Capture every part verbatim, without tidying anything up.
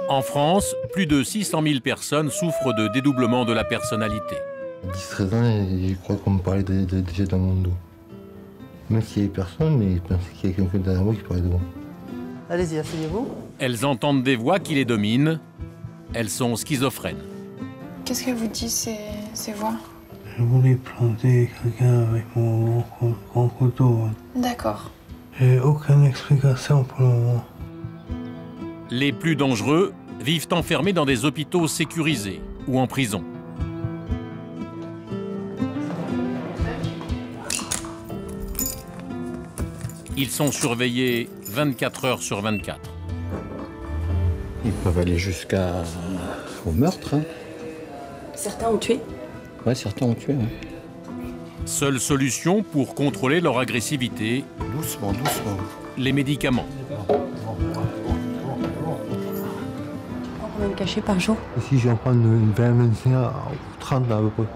En France, plus de six cent mille personnes souffrent de dédoublement de la personnalité. À dix treize ans, je crois qu'on me parlait de, de, déjà dans mon dos. Même s'il n'y avait personne, mais je pensais qu'il y avait quelqu'un derrière moi qui parlait de moi. Allez-y, asseyez-vous. Elles entendent des voix qui les dominent. Elles sont schizophrènes. Qu'est-ce que vous disent ces, ces voix? Je voulais planter quelqu'un avec mon grand couteau. D'accord. J'ai aucune explication pour le moment. Les plus dangereux vivent enfermés dans des hôpitaux sécurisés ou en prison. Ils sont surveillés vingt-quatre heures sur vingt-quatre. Ils peuvent aller jusqu'à au meurtre. Hein. Certains ont tué? Ouais, certains ont tué. Ouais. Seule solution pour contrôler leur agressivité, doucement, doucement. Les médicaments. Combien de cachets par jour? Ici, j'en prends une vingt, vingt-cinq, trente à peu près.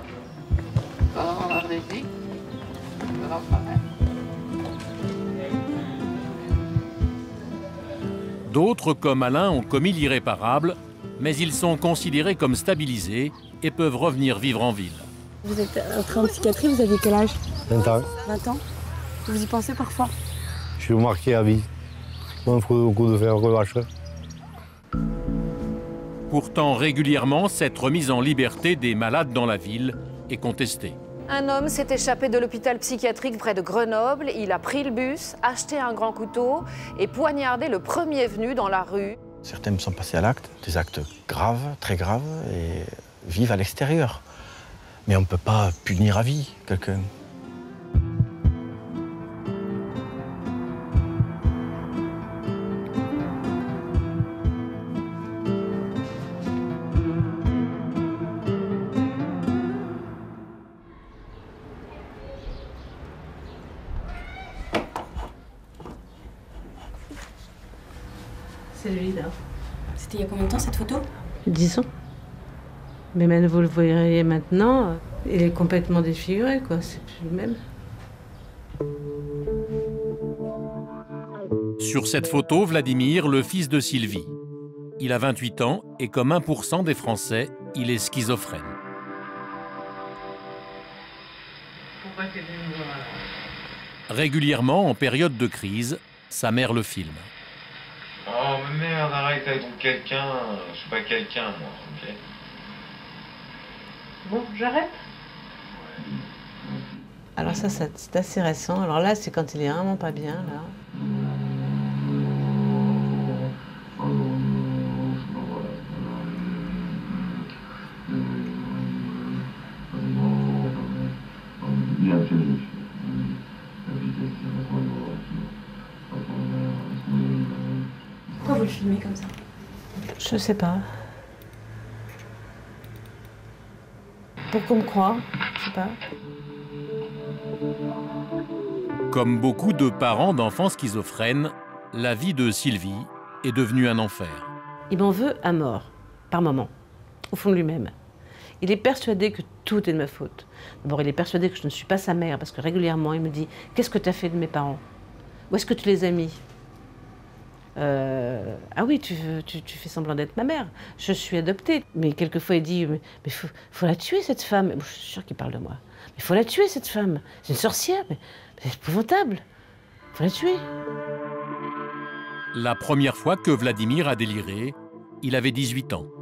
D'autres, comme Alain, ont commis l'irréparable, mais ils sont considérés comme stabilisés et peuvent revenir vivre en ville. Vous êtes entré en psychiatrie, vous aviez quel âge? vingt ans. vingt ans? Vous y pensez parfois? Je suis marqué à vie. Moi, il faut beaucoup de faire relâcher. Pourtant, régulièrement, cette remise en liberté des malades dans la ville est contestée. Un homme s'est échappé de l'hôpital psychiatrique près de Grenoble. Il a pris le bus, acheté un grand couteau et poignardé le premier venu dans la rue. Certains sont passés à l'acte, des actes graves, très graves, et vivent à l'extérieur. Mais on ne peut pas punir à vie quelqu'un. C'est lui, là. C'était il y a combien de temps, cette photo? dix ans. Mais même vous le voyez maintenant, il est complètement défiguré, quoi. C'est plus le même. Sur cette photo, Vladimir, le fils de Sylvie. Il a vingt-huit ans et comme un pour cent des Français, il est schizophrène. Régulièrement, en période de crise, sa mère le filme. Oh mais merde, arrête avec quelqu'un, je suis pas quelqu'un moi, ok? Bon, j'arrête. Alors ça, ça c'est assez récent. Alors là, c'est quand il est vraiment pas bien, là. Pourquoi vous le filmez comme ça? Je sais pas. Pour qu'on me croie, je sais pas. Comme beaucoup de parents d'enfants schizophrènes, la vie de Sylvie est devenue un enfer. Il m'en veut à mort, par moment, au fond de lui-même. Il est persuadé que tout est de ma faute. D'abord, il est persuadé que je ne suis pas sa mère, parce que régulièrement, il me dit « Qu'est-ce que tu as fait de mes parents? Où est-ce que tu les as mis ?» Euh, ah oui, tu, tu, tu fais semblant d'être ma mère. Je suis adoptée. Mais quelquefois, il dit, mais il faut, faut la tuer, cette femme. Bon, je suis sûre qu'il parle de moi. Mais il faut la tuer, cette femme. C'est une sorcière. Mais, mais c'est épouvantable. Il faut la tuer. La première fois que Vladimir a déliré, il avait dix-huit ans.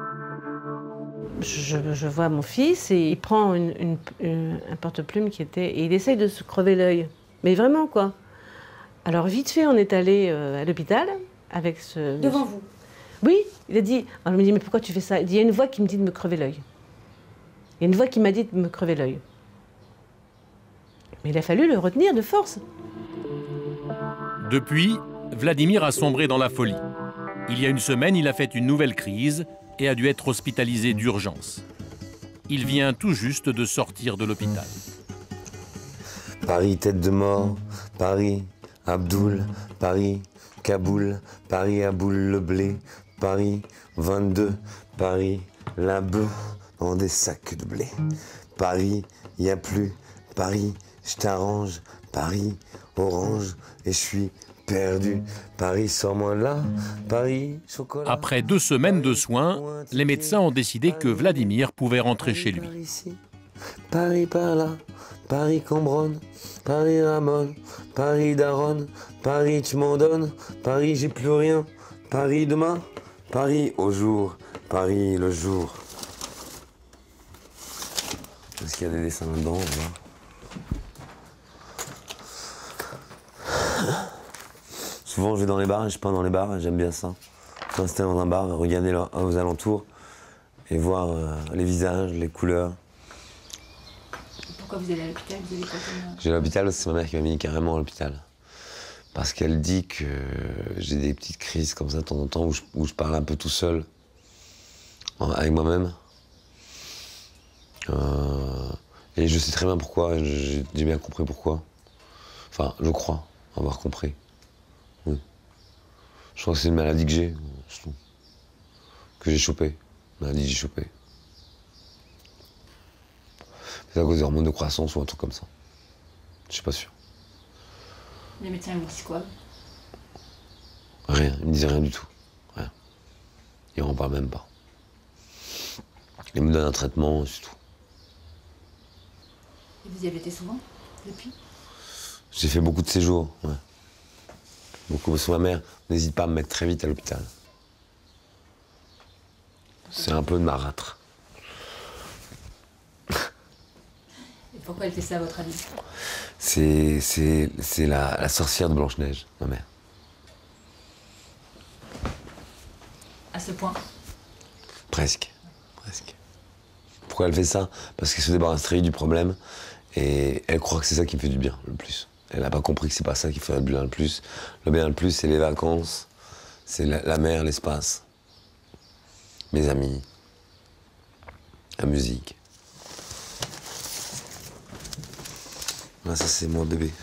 Je, je vois mon fils et il prend une, une, une, un porte-plume qui était... Et il essaye de se crever l'œil. Mais vraiment, quoi. Alors, vite fait, on est allé euh, à l'hôpital avec ce... Devant vous? Oui, il a dit... Alors, je me dis, mais pourquoi tu fais ça? Il dit, il y a une voix qui me dit de me crever l'œil. Il y a une voix qui m'a dit de me crever l'œil. Mais il a fallu le retenir de force. Depuis, Vladimir a sombré dans la folie. Il y a une semaine, il a fait une nouvelle crise et a dû être hospitalisé d'urgence. Il vient tout juste de sortir de l'hôpital. Paris, tête de mort, Paris... Abdoul, Paris, Kaboul, Paris, Aboul, le blé, Paris, vingt-deux, Paris, la bœuf dans des sacs de blé. Paris, y a plus, Paris, je t'arrange, Paris, orange, et je suis perdu. Paris, sors-moi de là. Paris, chocolat. Après deux semaines de soins, les médecins ont décidé que Vladimir pouvait rentrer chez lui. Paris, ici. Paris par là. Paris Cambronne. Paris Ramon. Paris Daronne. Paris tu m'en donnes. Paris j'ai plus rien. Paris demain. Paris au jour. Paris le jour. Est-ce qu'il y a des dessins dedans? Voilà. Souvent je vais dans les bars et je peins dans les bars et j'aime bien ça. M'installer dans un bar, regarder aux alentours et voir euh, les visages, les couleurs. Pourquoi vous allez à l'hôpital? Vous avez quoi comme... J'ai à l'hôpital parce que c'est ma mère qui m'a mis carrément à l'hôpital. Parce qu'elle dit que j'ai des petites crises comme ça de temps en temps où je, où je parle un peu tout seul, avec moi-même. Euh, et je sais très bien pourquoi, j'ai bien compris pourquoi. Enfin, je crois avoir compris. Oui. Je crois que c'est une maladie que j'ai, que j'ai chopée. Une maladie que j'ai chopée. C'est à cause des hormones de croissance ou un truc comme ça. Je suis pas sûr. Les médecins vous disent quoi? Rien, ils me disaient rien du tout. Rien. Ils en parlent même pas. Ils me donnent un traitement, c'est tout. Et vous y avez été souvent depuis? J'ai fait beaucoup de séjours, ouais. Beaucoup, parce que ma mère n'hésite pas à me mettre très vite à l'hôpital. C'est un peu de marâtre. Et pourquoi elle fait ça à votre avis? C'est c'est la, la sorcière de Blanche-Neige, ma mère. À ce point? Presque, presque. Pourquoi elle fait ça? Parce qu'elle se débarrasse très vite du problème et elle croit que c'est ça qui me fait du bien le plus. Elle n'a pas compris que c'est pas ça qui fait du bien le plus. Le bien le plus, c'est les vacances, c'est la, la mer, l'espace, mes amis, la musique. Là, ça c'est moi bébé.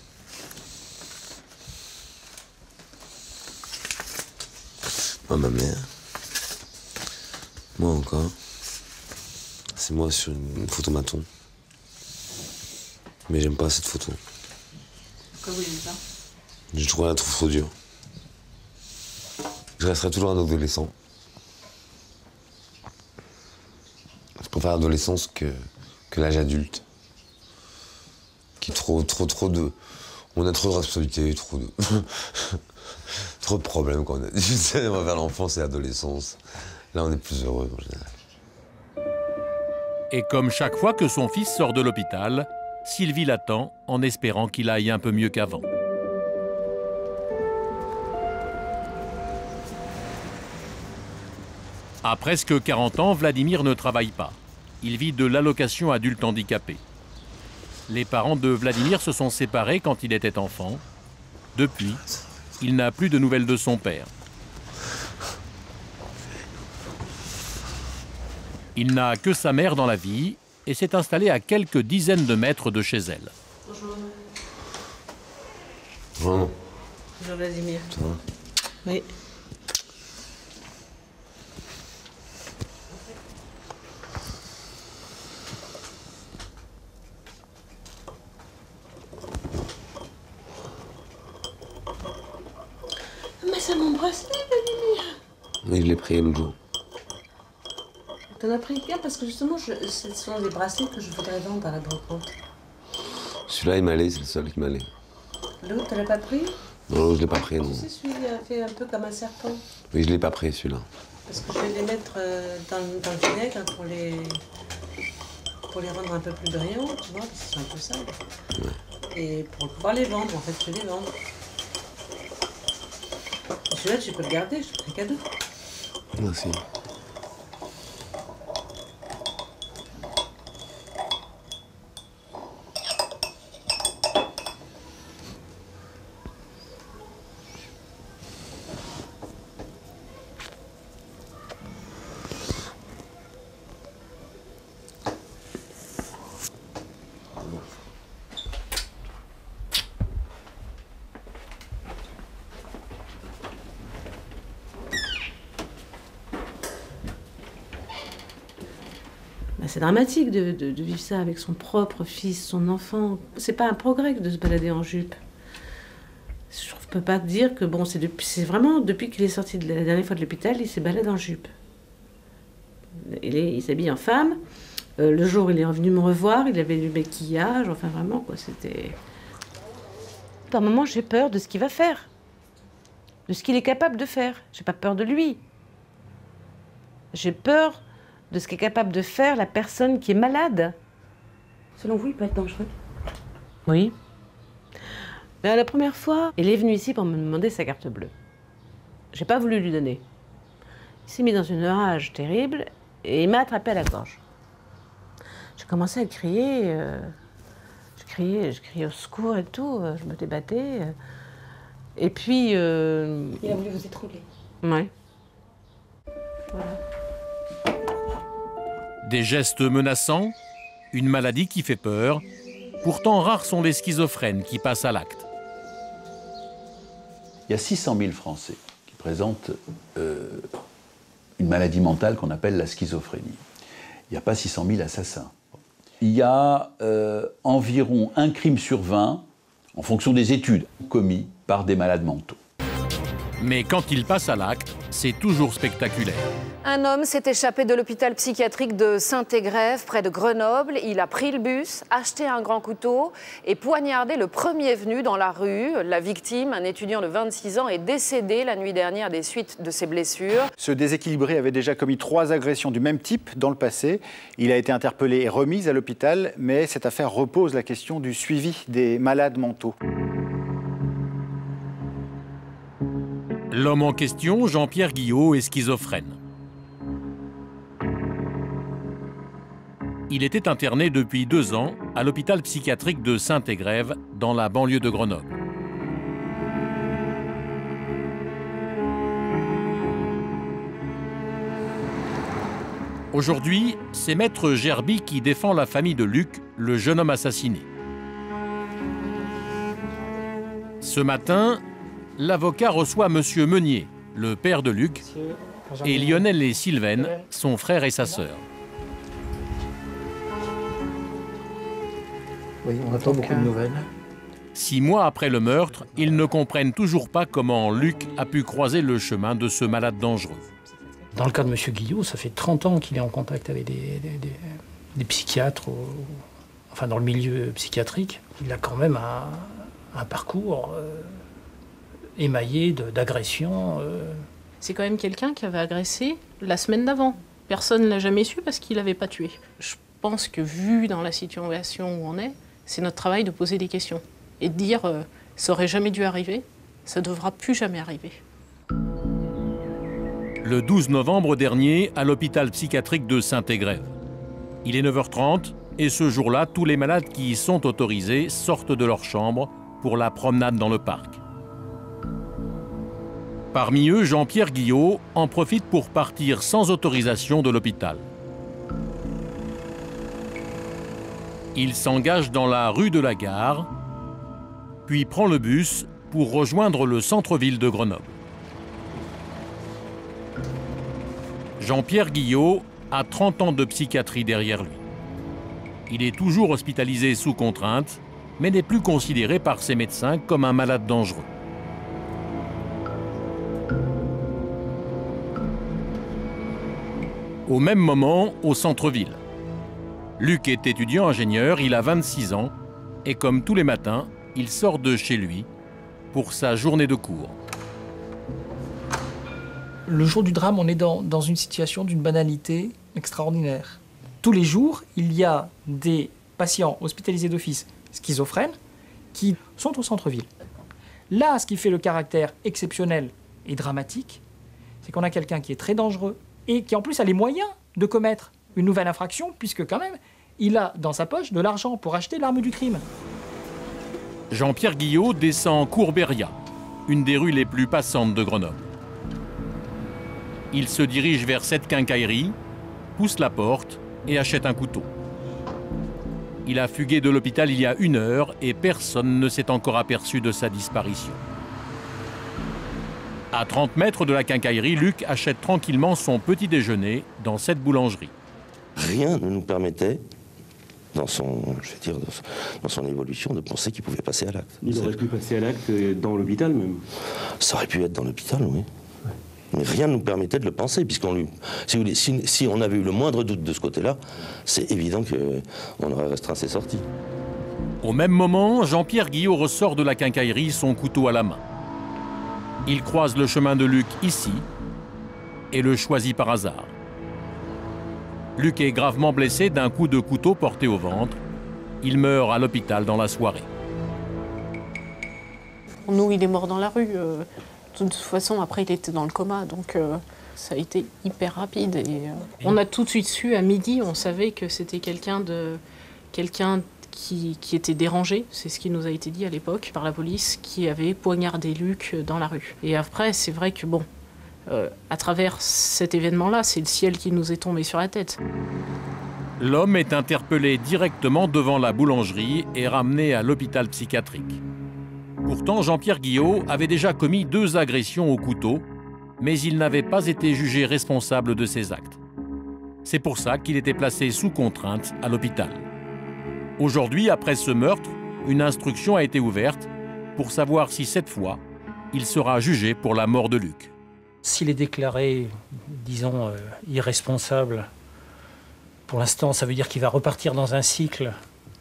Moi, ma mère. Moi encore. C'est moi sur une photomaton. Mais j'aime pas cette photo. Pourquoi vous aimez ça? Je trouve la trouve trop dure. Je resterai toujours un adolescent. Je préfère l'adolescence que, que l'âge adulte. Qui est trop, trop, trop de... On a trop de responsabilités, trop de... trop de problèmes quand on a... Tu sais, on va vers l'enfance et l'adolescence. Là, on est plus heureux en général. Et comme chaque fois que son fils sort de l'hôpital, Sylvie l'attend en espérant qu'il aille un peu mieux qu'avant. À presque quarante ans, Vladimir ne travaille pas. Il vit de l'allocation adulte handicapé. Les parents de Vladimir se sont séparés quand il était enfant. Depuis, il n'a plus de nouvelles de son père. Il n'a que sa mère dans la vie et s'est installé à quelques dizaines de mètres de chez elle. Bonjour. Vraiment. Bonjour Vladimir. Ça va? Oui. Mais ça m'embrasse, Vladimir. Oui, je l'ai pris l'autre jour. T'en as pris qu'un parce que justement, je, ce sont des bracelets que je voudrais vendre à la brocante. Celui-là, il m'allait, c'est le seul qui m'allait. L'autre, tu l'as pas pris? Non, je l'ai pas pris, non. Tu sais, celui-là fait un peu comme un serpent. Oui, je l'ai pas pris, celui-là. Parce que je vais les mettre euh, dans, dans le vinaigre hein, pour les pour les rendre un peu plus brillants, tu vois, parce qu'ils sont un peu sales. Ouais. Et pour pouvoir les vendre, en fait, je vais les vendre. Celui-là, tu peux le garder, je te fais cadeau. Merci. C'est dramatique de, de, de vivre ça avec son propre fils, son enfant. C'est pas un progrès de se balader en jupe. Je ne peux pas te dire que bon, c'est depuis, c'est vraiment depuis qu'il est sorti de la dernière fois de l'hôpital, il s'est baladé en jupe. Il, est, il s'habille en femme. Euh, le jour où il est revenu me revoir, il avait du maquillage, enfin vraiment quoi, c'était... Par moments, j'ai peur de ce qu'il va faire, de ce qu'il est capable de faire. J'ai pas peur de lui. J'ai peur de ce qu'est capable de faire la personne qui est malade. Selon vous, il peut être dangereux? Oui. Mais la première fois, il est venu ici pour me demander sa carte bleue. J'ai pas voulu lui donner. Il s'est mis dans une rage terrible et il m'a attrapé à la gorge. J'ai commencé à crier, euh, je criais, je criais au secours et tout, euh, je me débattais. Euh, et puis... Euh, il a voulu vous étrangler. Ouais. Voilà. Des gestes menaçants, une maladie qui fait peur. Pourtant, rares sont les schizophrènes qui passent à l'acte. Il y a six cent mille Français qui présentent euh, une maladie mentale qu'on appelle la schizophrénie. Il n'y a pas six cent mille assassins. Il y a euh, environ un crime sur vingt, en fonction des études, commis par des malades mentaux. Mais quand il passe à l'acte, c'est toujours spectaculaire. Un homme s'est échappé de l'hôpital psychiatrique de Saint-Égrève, près de Grenoble. Il a pris le bus, acheté un grand couteau et poignardé le premier venu dans la rue. La victime, un étudiant de vingt-six ans, est décédé la nuit dernière des suites de ses blessures. Ce déséquilibré avait déjà commis trois agressions du même type dans le passé. Il a été interpellé et remis à l'hôpital, mais cette affaire repose la question du suivi des malades mentaux. L'homme en question, Jean-Pierre Guillot, est schizophrène. Il était interné depuis deux ans à l'hôpital psychiatrique de Saint-Égrève, dans la banlieue de Grenoble. Aujourd'hui, c'est Maître Gerby qui défend la famille de Luc, le jeune homme assassiné. Ce matin, l'avocat reçoit Monsieur Meunier, le père de Luc, et Lionel et Sylvaine, son frère et sa sœur. Oui, on attend beaucoup de nouvelles. Six mois après le meurtre, ils ne comprennent toujours pas comment Luc a pu croiser le chemin de ce malade dangereux. Dans le cas de M. Guillot, ça fait trente ans qu'il est en contact avec des, des, des, des psychiatres, ou, enfin dans le milieu psychiatrique. Il a quand même un, un parcours euh, émaillé d'agressions. Euh. C'est quand même quelqu'un qui avait agressé la semaine d'avant. Personne ne l'a jamais su parce qu'il n'avait pas tué. Je pense que vu dans la situation où on est, c'est notre travail de poser des questions et de dire euh, ça aurait jamais dû arriver, ça ne devra plus jamais arriver. Le douze novembre dernier, à l'hôpital psychiatrique de Saint-Égrève. Il est neuf heures trente et ce jour-là, tous les malades qui y sont autorisés sortent de leur chambre pour la promenade dans le parc. Parmi eux, Jean-Pierre Guillot en profite pour partir sans autorisation de l'hôpital. Il s'engage dans la rue de la Gare, puis prend le bus pour rejoindre le centre-ville de Grenoble. Jean-Pierre Guillot a trente ans de psychiatrie derrière lui. Il est toujours hospitalisé sous contrainte, mais n'est plus considéré par ses médecins comme un malade dangereux. Au même moment, au centre-ville. Luc est étudiant ingénieur, il a vingt-six ans, et comme tous les matins, il sort de chez lui pour sa journée de cours. Le jour du drame, on est dans, dans une situation d'une banalité extraordinaire. Tous les jours, il y a des patients hospitalisés d'office schizophrènes qui sont au centre-ville. Là, ce qui fait le caractère exceptionnel et dramatique, c'est qu'on a quelqu'un qui est très dangereux et qui en plus a les moyens de commettre une nouvelle infraction, puisque quand même, il a dans sa poche de l'argent pour acheter l'arme du crime. Jean-Pierre Guillot descend Courberia, une des rues les plus passantes de Grenoble. Il se dirige vers cette quincaillerie, pousse la porte et achète un couteau. Il a fugué de l'hôpital il y a une heure et personne ne s'est encore aperçu de sa disparition. À trente mètres de la quincaillerie, Luc achète tranquillement son petit déjeuner dans cette boulangerie. Rien ne nous permettait dans son, je vais dire, dans son, dans son évolution, de penser qu'il pouvait passer à l'acte. Il aurait pu passer à l'acte dans l'hôpital même. Ça aurait pu être dans l'hôpital, oui. Mais rien ne nous permettait de le penser, puisqu'on lui, si, vous voulez, si, si on avait eu le moindre doute de ce côté-là, c'est évident qu'on aurait restreint ses sorties. Au même moment, Jean-Pierre Guillot ressort de la quincaillerie, son couteau à la main. Il croise le chemin de Luc ici et le choisit par hasard. Luc est gravement blessé d'un coup de couteau porté au ventre. Il meurt à l'hôpital dans la soirée. Pour nous, il est mort dans la rue. Euh, de toute façon, après, il était dans le coma, donc euh, ça a été hyper rapide. Et, euh, on a tout de suite su, à midi, on savait que c'était quelqu'un de, quelqu'un qui, qui était dérangé, c'est ce qui nous a été dit à l'époque par la police, qui avait poignardé Luc dans la rue. Et après, c'est vrai que, bon, euh, à travers cet événement-là, c'est le ciel qui nous est tombé sur la tête. L'homme est interpellé directement devant la boulangerie et ramené à l'hôpital psychiatrique. Pourtant, Jean-Pierre Guillot avait déjà commis deux agressions au couteau, mais il n'avait pas été jugé responsable de ses actes. C'est pour ça qu'il était placé sous contrainte à l'hôpital. Aujourd'hui, après ce meurtre, une instruction a été ouverte pour savoir si cette fois, il sera jugé pour la mort de Luc. S'il est déclaré, disons, euh, irresponsable, pour l'instant, ça veut dire qu'il va repartir dans un cycle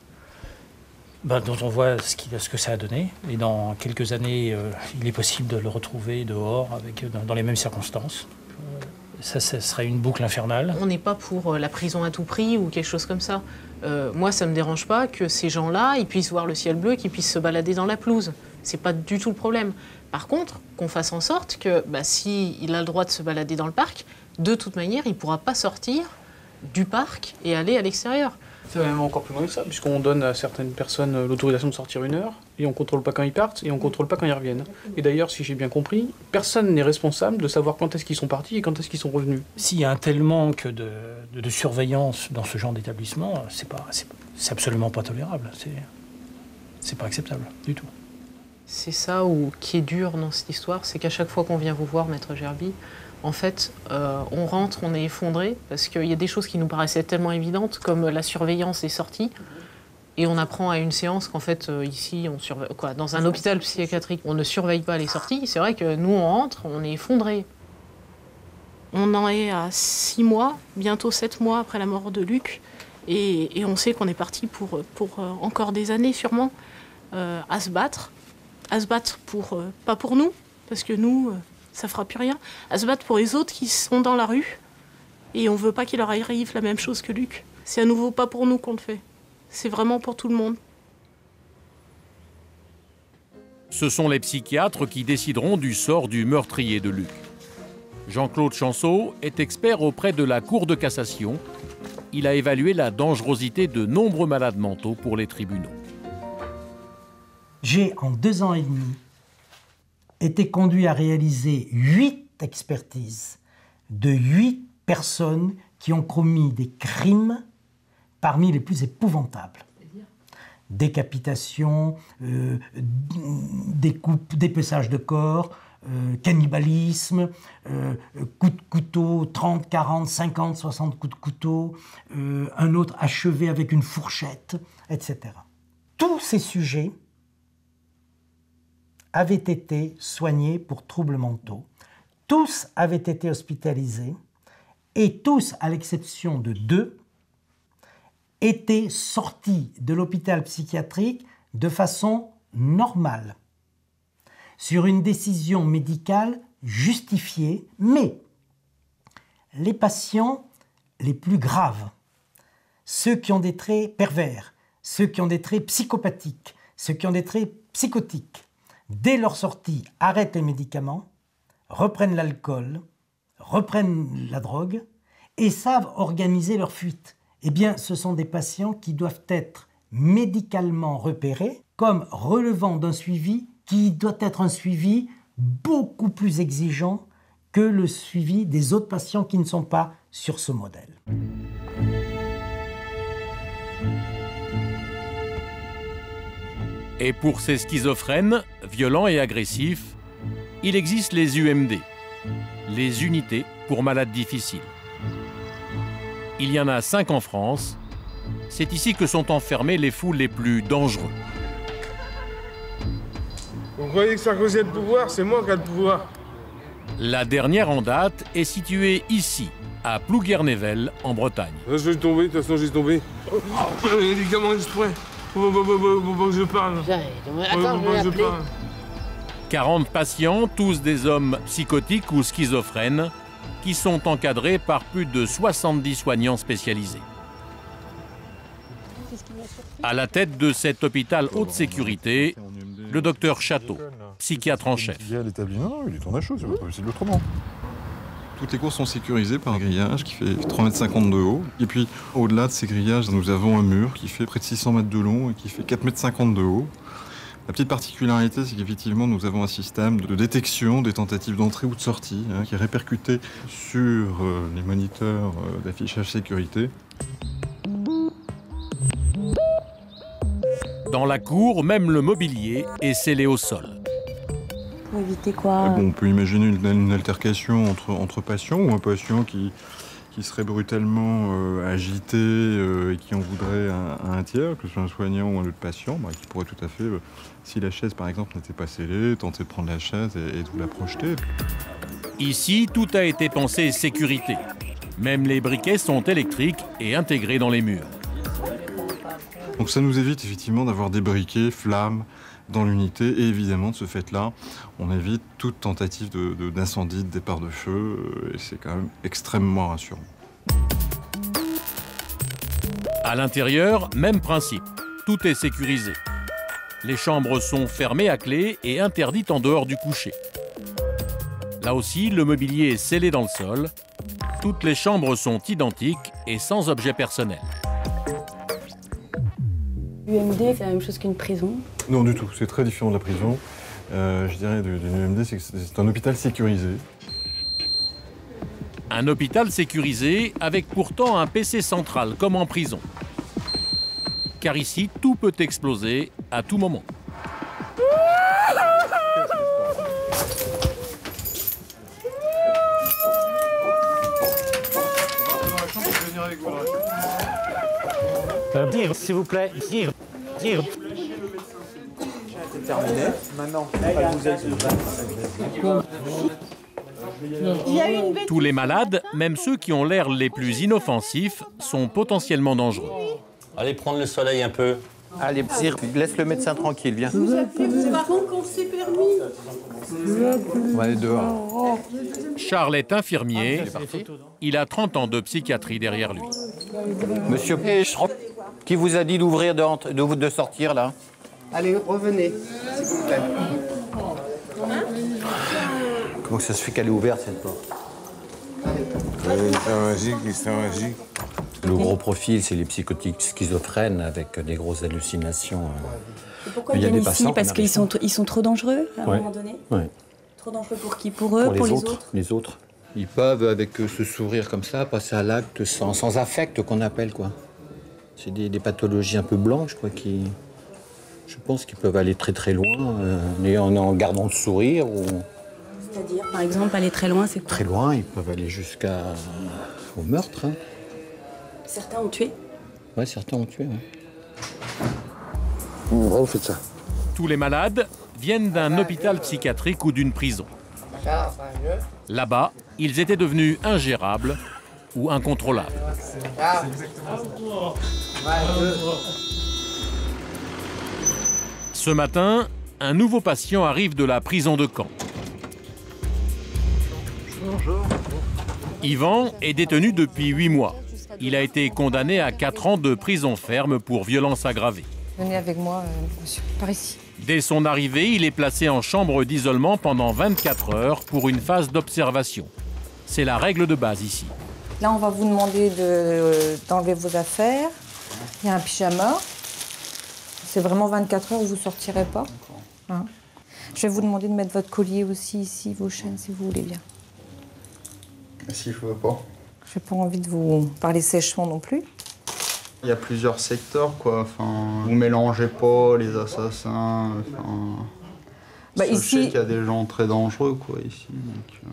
ben, dont on voit ce, qui, ce que ça a donné. Et dans quelques années, euh, il est possible de le retrouver dehors, avec, dans, dans les mêmes circonstances. Euh, ça, ça serait une boucle infernale. On n'est pas pour la prison à tout prix ou quelque chose comme ça. Euh, moi, ça ne me dérange pas que ces gens-là, ils puissent voir le ciel bleu, qu'ils puissent se balader dans la pelouse. C'est pas du tout le problème. Par contre, qu'on fasse en sorte que, bah, s'il a le droit de se balader dans le parc, de toute manière, il ne pourra pas sortir du parc et aller à l'extérieur. Ça va même encore plus loin que ça, puisqu'on donne à certaines personnes l'autorisation de sortir une heure, et on ne contrôle pas quand ils partent, et on ne contrôle pas quand ils reviennent. Et d'ailleurs, si j'ai bien compris, personne n'est responsable de savoir quand est-ce qu'ils sont partis et quand est-ce qu'ils sont revenus. S'il y a un tel manque de, de, de surveillance dans ce genre d'établissement, c'est pas, c'est, c'est absolument pas tolérable. C'est, c'est pas acceptable du tout. C'est ça où, qui est dur dans cette histoire, c'est qu'à chaque fois qu'on vient vous voir, Maître Gerbi, en fait, euh, on rentre, on est effondré, parce qu'il y a des choses qui nous paraissaient tellement évidentes, comme la surveillance des sorties, et on apprend à une séance qu'en fait, euh, ici, on surveille, quoi, dans un hôpital psychiatrique, on ne surveille pas les sorties. C'est vrai que nous, on rentre, on est effondré. On en est à six mois, bientôt sept mois après la mort de Luc, et, et on sait qu'on est parti pour, pour euh, encore des années, sûrement, euh, à se battre. À se battre pour, euh, pas pour nous, parce que nous, euh, ça fera plus rien, à se battre pour les autres qui sont dans la rue, et on veut pas qu'il leur arrive la même chose que Luc. C'est à nouveau pas pour nous qu'on le fait, c'est vraiment pour tout le monde. Ce sont les psychiatres qui décideront du sort du meurtrier de Luc. Jean-Claude Chanceau est expert auprès de la Cour de cassation. Il a évalué la dangerosité de nombreux malades mentaux pour les tribunaux. J'ai, en deux ans et demi, été conduit à réaliser huit expertises de huit personnes qui ont commis des crimes parmi les plus épouvantables. Décapitation, euh, découpe, dépeçage de corps, euh, cannibalisme, euh, coups de couteau, trente, quarante, cinquante, soixante coups de couteau, euh, un autre achevé avec une fourchette, et cetera. Tous ces sujets avaient été soignés pour troubles mentaux. Tous avaient été hospitalisés et tous, à l'exception de deux, étaient sortis de l'hôpital psychiatrique de façon normale, sur une décision médicale justifiée, mais les patients les plus graves, ceux qui ont des traits pervers, ceux qui ont des traits psychopathiques, ceux qui ont des traits psychotiques, dès leur sortie, arrêtent les médicaments, reprennent l'alcool, reprennent la drogue et savent organiser leur fuite. Eh bien, ce sont des patients qui doivent être médicalement repérés comme relevant d'un suivi qui doit être un suivi beaucoup plus exigeant que le suivi des autres patients qui ne sont pas sur ce modèle. Et pour ces schizophrènes, violents et agressifs, il existe les U M D, les unités pour malades difficiles. Il y en a cinq en France C'est ici que sont enfermés les fous les plus dangereux. Vous croyez que Sarkozy a le pouvoir? C'est moi qui ai le pouvoir. La dernière en date est située ici, à Plouguer-Nével, en Bretagne. Je vais tomber, de toute façon, j'ai tombé. Oh, les gamins exprès. Faut pas que je parle. Attends, je vais l'appeler. quarante patients, tous des hommes psychotiques ou schizophrènes, qui sont encadrés par plus de soixante-dix soignants spécialisés. À la tête de cet hôpital haute sécurité, le docteur Château, psychiatre en chef. Il est à l'établi. Non, il est en chaud, c'est pas possible autrement. Toutes les cours sont sécurisées par un grillage qui fait trois mètres cinquante de haut. Et puis, au-delà de ces grillages, nous avons un mur qui fait près de six cents mètres de long et qui fait quatre mètres cinquante de haut. La petite particularité, c'est qu'effectivement, nous avons un système de détection des tentatives d'entrée ou de sortie hein, qui est répercuté sur euh, les moniteurs euh, d'affichage sécurité. Dans la cour, même le mobilier est scellé au sol. Pour éviter quoi? Bon, on peut imaginer une, une altercation entre, entre patients ou un patient qui, qui serait brutalement euh, agité euh, et qui en voudrait à, à un tiers, que ce soit un soignant ou un autre patient, bah, qui pourrait tout à fait, euh, si la chaise par exemple n'était pas scellée, tenter de prendre la chaise et, et de vous la projeter. Ici, tout a été pensé sécurité. Même les briquets sont électriques et intégrés dans les murs. Donc ça nous évite effectivement d'avoir des briquets, flammes dans l'unité et évidemment de ce fait-là, on évite toute tentative de, de, d'incendie, de départ de feu et c'est quand même extrêmement rassurant. À l'intérieur, même principe, tout est sécurisé. Les chambres sont fermées à clé et interdites en dehors du coucher. Là aussi, le mobilier est scellé dans le sol. Toutes les chambres sont identiques et sans objet personnel. L'U M D, c'est la même chose qu'une prison? Non, du tout. C'est très différent de la prison. Euh, je dirais d'une U M D, c'est que c'est un hôpital sécurisé. Un hôpital sécurisé avec pourtant un P C central, comme en prison. Car ici, tout peut exploser à tout moment. Dire, s'il vous plaît, dire, dire. C'est terminé. Maintenant, vous êtes Tous les malades, même ceux qui ont l'air les plus inoffensifs, sont potentiellement dangereux. Allez prendre le soleil un peu. Allez, laisse le médecin tranquille, viens. Vous appelez, c'est pas qu'on s'est permis. On va aller dehors. Charles est infirmier. Il a trente ans de psychiatrie derrière lui. Monsieur, qui vous a dit d'ouvrir, de, de, de sortir là? Allez, revenez, s'il vous plaît. Comment ça se fait qu'elle est ouverte cette porte? Histoire magique, histoire magique. Le gros profil, c'est les psychotiques schizophrènes avec des grosses hallucinations. Pourquoi ils viennent ici? Parce qu'ils sont, ils sont trop dangereux à un ouais. moment donné? Ouais. Trop dangereux pour qui? Pour eux? Pour, pour les, les autres, autres? Les autres. Ils peuvent, avec ce sourire comme ça, passer à l'acte sans, sans affect, qu'on appelle, quoi. C'est des, des pathologies un peu blanches, quoi, qui... Je pense qu'ils peuvent aller très très loin, euh, en, en gardant le sourire. Ou... C'est-à-dire, par exemple, aller très loin, c'est quoi? Très loin, ils peuvent aller jusqu'à... au meurtre. Hein. Certains ont tué? Ouais, certains ont tué, ouais. Bravo, faites ça. Tous les malades viennent d'un hôpital psychiatrique ou d'une prison. Là-bas, ils étaient devenus ingérables ou incontrôlables. Ce matin, un nouveau patient arrive de la prison de Caen. Yvan est détenu depuis huit mois. Il a été condamné à quatre ans de prison ferme pour violence aggravée. Venez avec moi, euh, monsieur, par ici. Dès son arrivée, il est placé en chambre d'isolement pendant vingt-quatre heures pour une phase d'observation. C'est la règle de base ici. Là, on va vous demander de, d'enlever vos affaires. Il y a un pyjama. C'est vraiment vingt-quatre heures où vous ne sortirez pas. Hein. Je vais vous demander de mettre votre collier aussi ici, vos chaînes, si vous voulez bien. S'il ne faut pas. Je n'ai pas envie de vous parler sèchement non plus. Il y a plusieurs secteurs, quoi. Enfin, vous mélangez pas les assassins. Enfin, bah sachez ici, qu'il y a des gens très dangereux, quoi, ici. Donc, euh...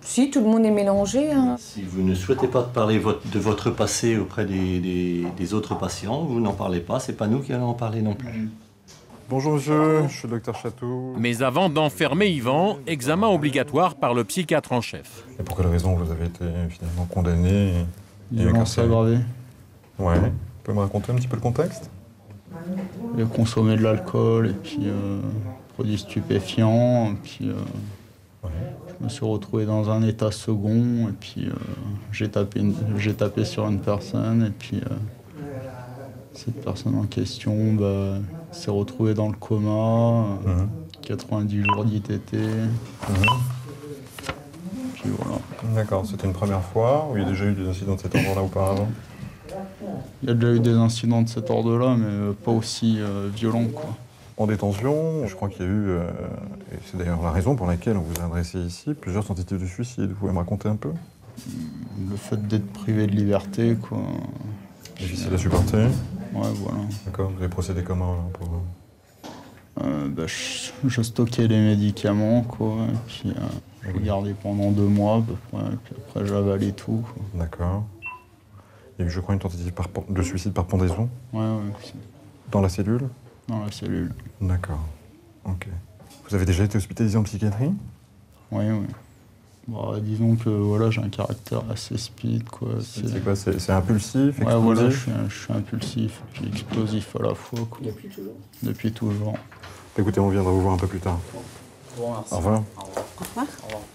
Si, tout le monde est mélangé. Hein. Si vous ne souhaitez pas parler de votre passé auprès des, des, des autres patients, vous n'en parlez pas, c'est pas nous qui allons en parler non plus. Bonjour monsieur, je suis le docteur Château. Mais avant d'enfermer Yvan, examen obligatoire par le psychiatre en chef. Et pour quelle raison vous avez été finalement condamné et Violence aggravée. Ouais. Vous pouvez me raconter un petit peu le contexte? J'ai consommé de l'alcool et puis euh, produits stupéfiants. Et puis euh, ouais. Je me suis retrouvé dans un état second et puis euh, j'ai tapé, une, j'ai tapé sur une personne et puis euh, cette personne en question bah, s'est retrouvée dans le coma, euh, mmh. quatre-vingt-dix jours d'I T T. Mmh. Puis voilà. D'accord, c'était une première fois ou il y a déjà eu des incidents de cet ordre-là auparavant? Il y a déjà eu des incidents de cet ordre-là, mais pas aussi euh, violents, quoi. En détention, je crois qu'il y a eu, euh, et c'est d'ailleurs la raison pour laquelle on vous a adressé ici, plusieurs tentatives de suicide. Vous pouvez me raconter un peu? Le fait d'être privé de liberté, quoi. Difficile à supporter? Ouais, voilà. D'accord, vous avez procédé comment, là, pour... euh, bah, je, je stockais les médicaments, quoi, et puis euh, je les gardais pendant deux mois, à peu près, et puis après j'avalais tout, quoi. D'accord. Il y a eu, je crois, une tentative par, de suicide par pendaison? Ouais, ouais. Dans la cellule? Dans la cellule. D'accord. Ok. Vous avez déjà été hospitalisé en psychiatrie? Oui, oui. Bon, disons que voilà, j'ai un caractère assez speed, quoi. C'est quoi? C'est impulsif, explosif? Ouais, voilà, je suis, je suis impulsif et puis explosif à la fois, quoi. Depuis toujours? Depuis toujours. Écoutez, on viendra vous voir un peu plus tard. Au revoir. Au revoir. Au revoir. Au revoir.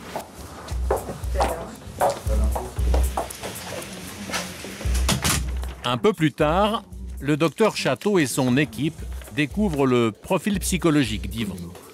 Un peu plus tard, le docteur Château et son équipe découvrent le profil psychologique d'Yvan.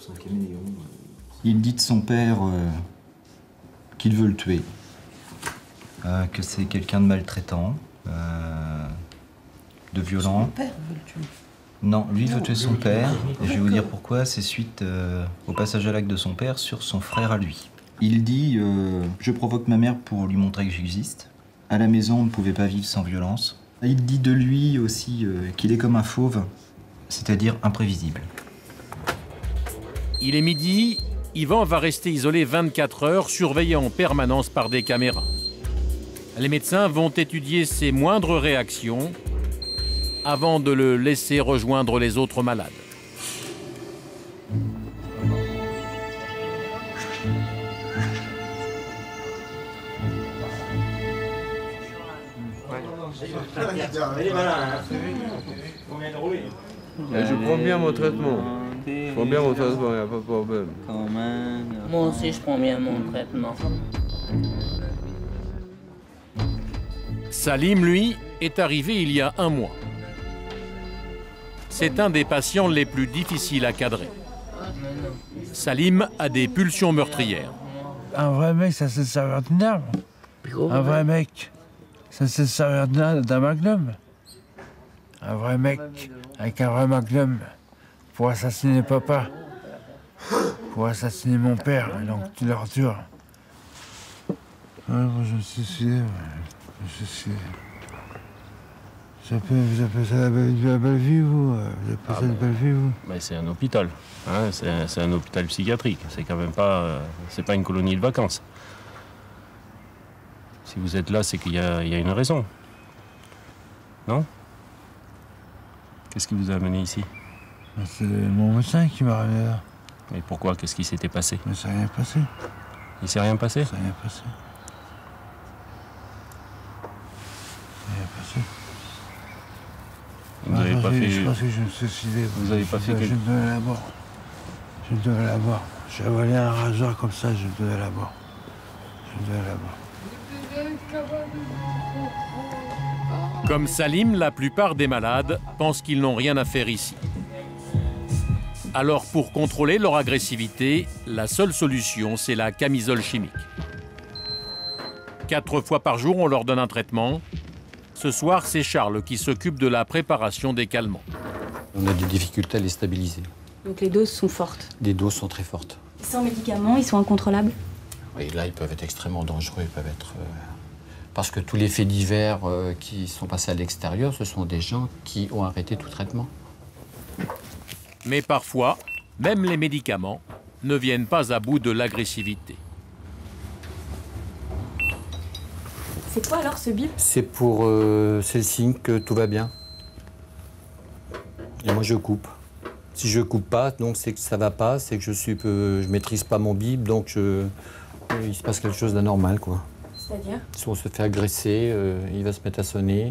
Il dit de son père euh, qu'il veut le tuer, euh, que c'est quelqu'un de maltraitant, euh, de violent. Son père veut le tuer. Non, lui veut tuer son père, et je vais vous dire pourquoi, c'est suite euh, au passage à l'acte de son père sur son frère à lui. Il dit euh, « Je provoque ma mère pour lui montrer que j'existe. À la maison, on ne pouvait pas vivre sans violence. » Il dit de lui aussi euh, qu'il est comme un fauve, c'est-à-dire imprévisible. Il est midi, Yvan va rester isolé vingt-quatre heures, surveillé en permanence par des caméras. Les médecins vont étudier ses moindres réactions avant de le laisser rejoindre les autres malades. Je prends bien mon traitement. Je prends bien mon traitement, il n'y a pas de problème. Moi aussi, je prends bien mon traitement. Salim, lui, est arrivé il y a un mois. C'est un des patients les plus difficiles à cadrer. Salim a des pulsions meurtrières. Un vrai mec, ça se servir d'une arme. Un vrai mec, ça se servir d'un magnum. Un vrai mec avec un vrai magnum pour assassiner papa, pour assassiner mon père, et donc tu leur tues. Ouais, moi je me suis suicidé, je me suis suicidé. Vous appelez ça la belle, la belle vie, vous? Vous appelez ah ça ben, une belle vie, vous? Ben c'est un hôpital, hein, c'est un, un hôpital psychiatrique, c'est quand même pas, euh, c'est pas une colonie de vacances. Si vous êtes là, c'est qu'il y, y a une raison. Non? Qu'est-ce qui vous a amené ici? C'est mon médecin qui m'a ramené là. Et pourquoi? Qu'est-ce qui s'était passé? Mais ça s'est rien passé. Il s'est rien passé? Ça s'est rien passé. Ça s'est rien passé. Vous n'avez pas fait... Je pense que je me suis suicidé. Vous n'avez pas fait Je quelque... me donnais la mort. Je me donnais la mort. J'ai avalé un rasoir comme ça, je me donnais la mort. Je me donnais la mort. Comme Salim, la plupart des malades pensent qu'ils n'ont rien à faire ici. Alors pour contrôler leur agressivité, la seule solution, c'est la camisole chimique. Quatre fois par jour, on leur donne un traitement. Ce soir, c'est Charles qui s'occupe de la préparation des calmants. On a des difficultés à les stabiliser. Donc les doses sont fortes? Les doses sont très fortes. Sans médicaments, ils sont incontrôlables? Oui, là, ils peuvent être extrêmement dangereux. Ils peuvent être... Euh... Parce que tous les faits divers euh, qui sont passés à l'extérieur, ce sont des gens qui ont arrêté tout traitement. Mais parfois, même les médicaments ne viennent pas à bout de l'agressivité. C'est quoi alors ce bip? C'est pour... Euh, c'est le signe que tout va bien. Et moi je coupe. Si je coupe pas, donc c'est que ça va pas, c'est que je suis peu, je maîtrise pas mon bip, donc je, il se passe quelque chose d'anormal, quoi. C'est-à-dire? Si on se fait agresser, euh, il va se mettre à sonner.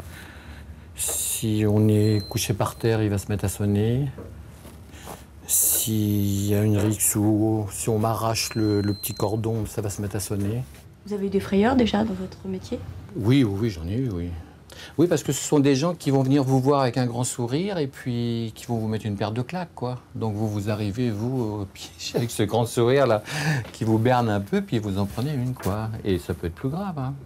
Si on est couché par terre, il va se mettre à sonner. S'il y a une rixe ou si on m'arrache le, le petit cordon, ça va se mettre à sonner. Vous avez eu des frayeurs déjà dans votre métier? Oui, oui, oui, j'en ai eu, oui. Oui, parce que ce sont des gens qui vont venir vous voir avec un grand sourire et puis qui vont vous mettre une paire de claques, quoi. Donc vous, vous arrivez, vous, au piège avec ce grand sourire, là, qui vous berne un peu, puis vous en prenez une, quoi. Et ça peut être plus grave, hein.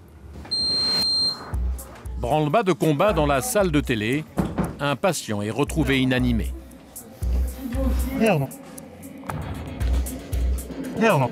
Branle-bas de combat dans la salle de télé. Un patient est retrouvé inanimé. Merde. Merde.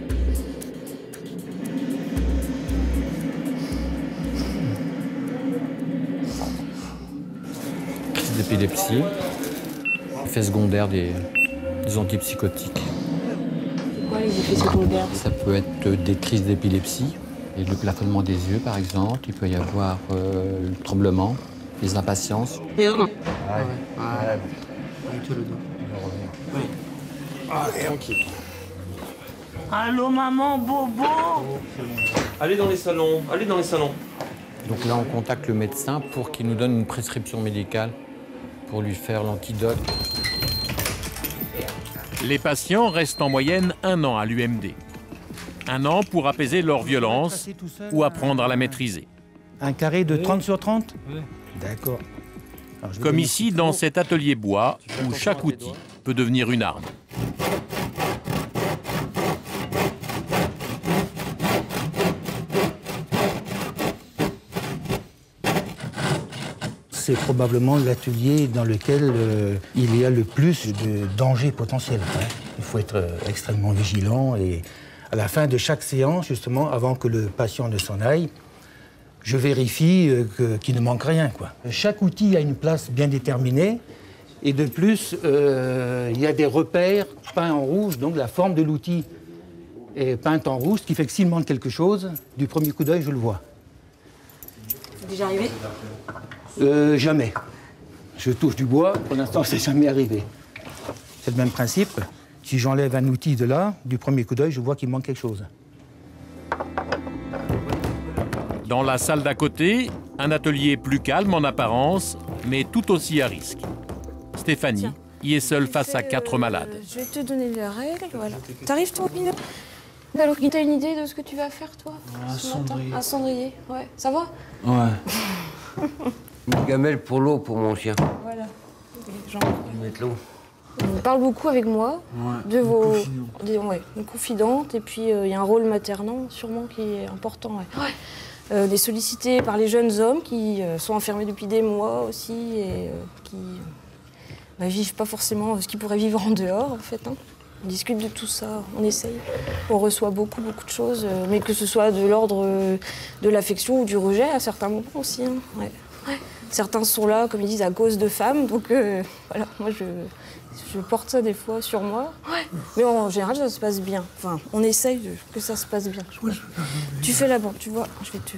Crise d'épilepsie, effet secondaire des, des antipsychotiques. C'est quoi les effets secondaires? Ça peut être des crises d'épilepsie, et le plafonnement des yeux par exemple. Il peut y avoir euh, le tremblement, les impatiences. Et on... Ouais. Ouais. Tout le dos. Oui. Allez, tranquille. Allô maman, bobo. Allez dans les salons, allez dans les salons. Donc là, on contacte le médecin pour qu'il nous donne une prescription médicale pour lui faire l'antidote. Les patients restent en moyenne un an à l'U M D. Un an pour apaiser leur violence ou apprendre à la maîtriser. Un carré de trente sur trente? Oui. D'accord. Comme ici, dans cet atelier bois, où chaque outil peut devenir une arme. C'est probablement l'atelier dans lequel euh, il y a le plus de dangers potentiels. Hein. Il faut être euh, extrêmement vigilant et à la fin de chaque séance, justement, avant que le patient ne s'en aille, je vérifie euh, que, qu'il ne manque rien, quoi. Chaque outil a une place bien déterminée et de plus, euh, il y a des repères peints en rouge, donc la forme de l'outil est peinte en rouge, ce qui fait que s'il manque quelque chose, du premier coup d'œil, je le vois. C'est déjà arrivé? Euh, jamais. Je touche du bois, pour l'instant, c'est jamais arrivé. C'est le même principe. Si j'enlève un outil de là, du premier coup d'œil, je vois qu'il manque quelque chose. Dans la salle d'à côté, un atelier plus calme en apparence, mais tout aussi à risque. Stéphanie Tiens. y est seule face à quatre malades. Euh, je vais te donner les règles, voilà. T'arrives toi, Mino? Alors, t'as une idée de ce que tu vas faire, toi? Un cendrier. Un cendrier, ouais. Ça va? Ouais. Une gamelle pour l'eau pour mon chien. Voilà. Genre... Mettre l'eau. On parle beaucoup avec moi ouais, de vos... Des, ouais, une confidente, et puis il euh, y a un rôle maternant, sûrement, qui est important, ouais. ouais. Euh, des sollicités par les jeunes hommes qui euh, sont enfermés depuis des mois aussi, et euh, qui ne bah, vivent pas forcément ce qu'ils pourraient vivre en dehors, en fait. Hein. On discute de tout ça, on essaye. On reçoit beaucoup, beaucoup de choses, euh, mais que ce soit de l'ordre euh, de l'affection ou du rejet à certains moments aussi. Hein. Ouais. Ouais. Certains sont là, comme ils disent, à cause de femmes, donc euh, voilà, moi je, je porte ça des fois sur moi. Ouais. Mais en général, ça se passe bien. Enfin, on essaye de, que ça se passe bien. Ouais, je... Tu fais la banque, tu vois, je vais te...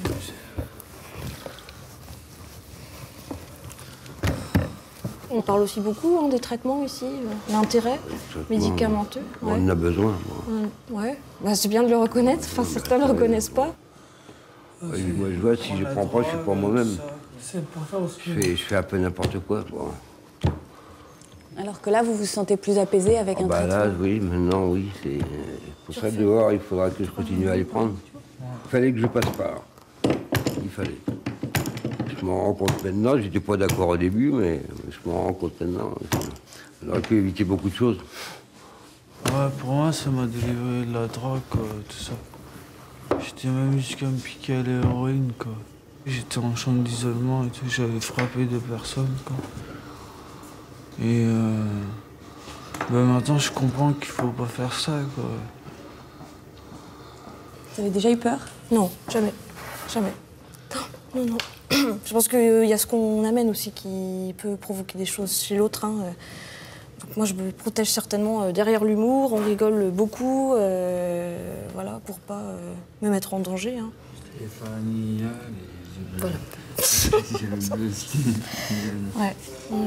On parle aussi beaucoup hein, des traitements ici, euh, l'intérêt médicamenteux. Ouais. On en a besoin. Moi. Ouais, bah, c'est bien de le reconnaître, enfin certains ne le reconnaissent pas. Ouais, moi je vois, si je prends pas, je suis pas moi-même. Je fais, je fais un peu n'importe quoi. Bon. Alors que là, vous vous sentez plus apaisé avec oh un bah traitement? Là, oui, maintenant, oui. C'est pour ça, dehors, il faudra que je continue à les prendre. Il fallait que je passe par. Il fallait. Je m'en rends compte maintenant. J'étais pas d'accord au début, mais je m'en rends compte maintenant. On aurait pu éviter beaucoup de choses. Ouais, pour moi, ça m'a délivré de la drogue, quoi, tout ça. J'étais même jusqu'à me piquer à l'héroïne, quoi. J'étais en chambre d'isolement et tout, j'avais frappé deux personnes, quoi. Et euh... ben maintenant, je comprends qu'il faut pas faire ça, quoi. Vous avez déjà eu peur? Non, jamais. Jamais. Non, non. Je pense qu'il y a ce qu'on amène aussi qui peut provoquer des choses chez l'autre. Hein. Donc moi, je me protège certainement derrière l'humour, on rigole beaucoup, euh, voilà, pour pas euh, me mettre en danger. Hein. Stéphanie, les... Voilà. J'ai le bleu. Ouais. Mmh.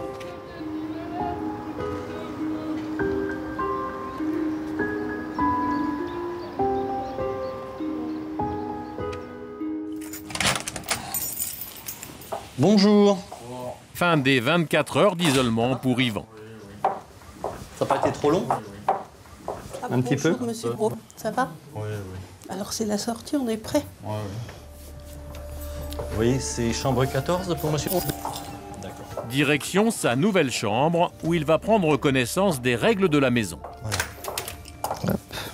Bonjour. Fin des vingt-quatre heures d'isolement pour Yvan. Ça n'a pas été trop long? Ah, Un petit peu? bonjour, monsieur Gros. Ça va? Oui, oui. Alors c'est la sortie, on est prêt. Ouais, ouais. Oui, c'est chambre quatorze pour monsieur Gros. Direction sa nouvelle chambre où il va prendre connaissance des règles de la maison. Hop.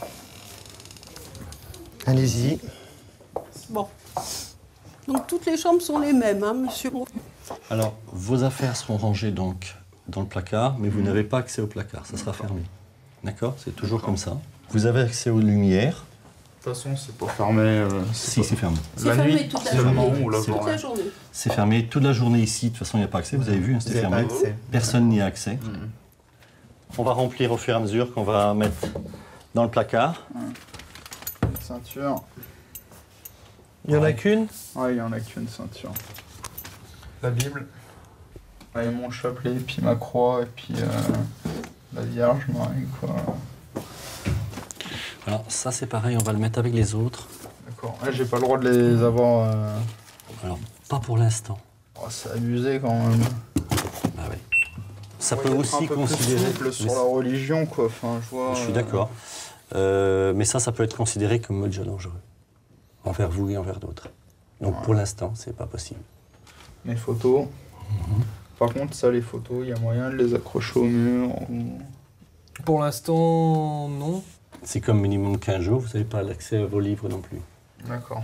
Allez-y. Bon. Donc toutes les chambres sont les mêmes, hein, monsieur Gros? Alors, vos affaires seront rangées donc dans le placard, mais vous n'avez pas accès au placard, ça sera fermé. D'accord? C'est toujours comme ça. Vous avez accès aux lumières. De toute façon, c'est pas fermé. Euh, si, c'est fermé. C'est fermé toute la journée. Ou la Toute journée. la journée. C'est fermé toute la journée ici. De toute façon, il n'y a pas accès. Vous avez vu, hein, c'était fermé. Personne n'y a accès. Mmh. On va remplir au fur et à mesure qu'on va mettre dans le placard. Une ceinture. Il n'y en a qu'une? Ouais, il n'y en a qu'une ceinture. La Bible. Et mon chapelet, puis ma croix, et puis euh, la Vierge Marie, quoi. Alors ça c'est pareil, on va le mettre avec les autres. D'accord. Ouais, j'ai pas le droit de les avoir... Euh... Alors, pas pour l'instant. Oh, c'est abusé quand même. Bah oui. Ça ouais, peut aussi considérer... Plus sur la religion, quoi. Enfin, je vois... Je suis euh... d'accord. Euh, mais ça, ça peut être considéré comme mode dangereux. Envers vous et envers d'autres. Donc ouais. Pour l'instant, c'est pas possible. Mes photos. Mm-hmm. Par contre, ça, les photos, il y a moyen de les accrocher au mur ou... Pour l'instant, non. C'est comme minimum quinze jours, vous n'avez pas l'accès à vos livres non plus. D'accord.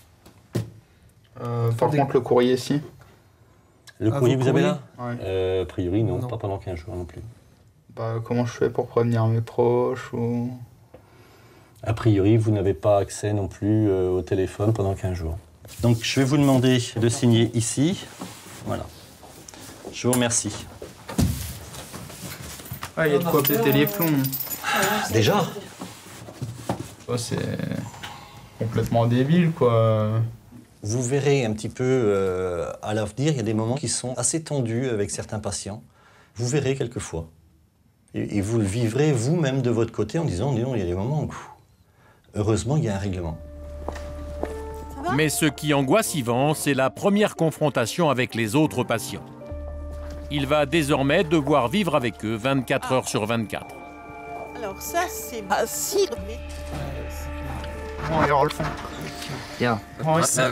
Euh, par contre, le courrier, si. Le ah, courrier, vous, vous avez là ouais. euh, A priori, non, non, pas pendant quinze jours non plus. Bah, comment je fais pour prévenir mes proches ou... A priori, vous n'avez pas accès non plus euh, au téléphone pendant quinze jours. Donc, je vais vous demander de signer ici. Voilà. Je vous remercie. Ah, il y a de quoi péter les plombs. Déjà? Oh, c'est complètement débile, quoi. Vous verrez un petit peu euh, à l'avenir, il y a des moments qui sont assez tendus avec certains patients. Vous verrez quelquefois. Et, et vous le vivrez vous-même de votre côté en disant, non, il y a des moments où, heureusement, il y a un règlement. Mais ce qui angoisse Yvan, c'est la première confrontation avec les autres patients. Il va désormais devoir vivre avec eux vingt-quatre heures sur vingt-quatre. Alors ça, c'est facile. On va y avoir le fond. Tiens. Ouais, ça...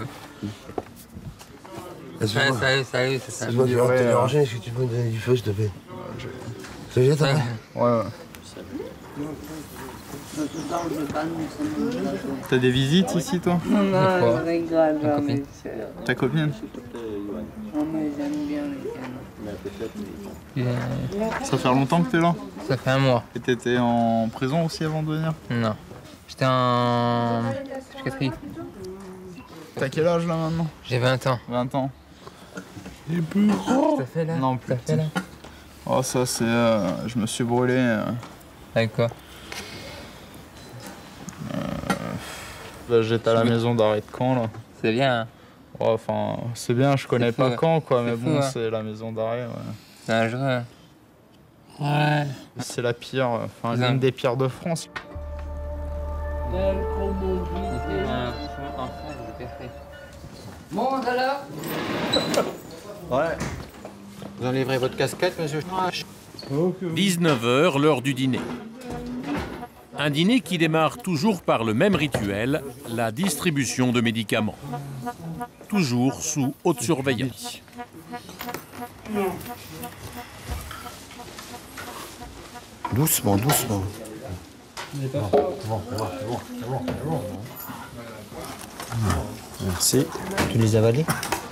Salut, salut, salut, c'est ça. Je dois te déranger, est-ce que tu peux me donner du feu, s'il te plaît? Ça vient, t'as? Ouais, ouais. T'as des visites ici, toi? Non, je rigole. Ta copine? Ta copine? Non, mais j'aime bien les canons. Ça fait longtemps que t'es là? Ça fait un mois. Et t'étais en prison aussi avant de venir? Non. J'étais en... psychiatrie. T'as quel âge là maintenant? J'ai vingt ans. vingt ans. Et plus gros. Ça fait là? Non, plus Ça fait là. Oh, ça c'est... Euh, je me suis brûlé. Euh... Avec quoi? Euh... Bah, j'étais à la maison d'arrêt de Caen là. C'est bien. Hein. Ouais, enfin, c'est bien, je connais pas fou, Caen quoi, mais fou, bon, hein. C'est la maison d'arrêt, ouais. C'est dangereux. Ouais. C'est la pire, enfin, l'une des pires de France. Bon, alors? Ouais. Vous enlèverez votre casquette, monsieur? dix-neuf heures, l'heure du dîner. Un dîner qui démarre toujours par le même rituel, la distribution de médicaments. Toujours sous haute surveillance. Doucement, doucement. Bon, bon, bon, bon, bon. Merci. Tu les avalais?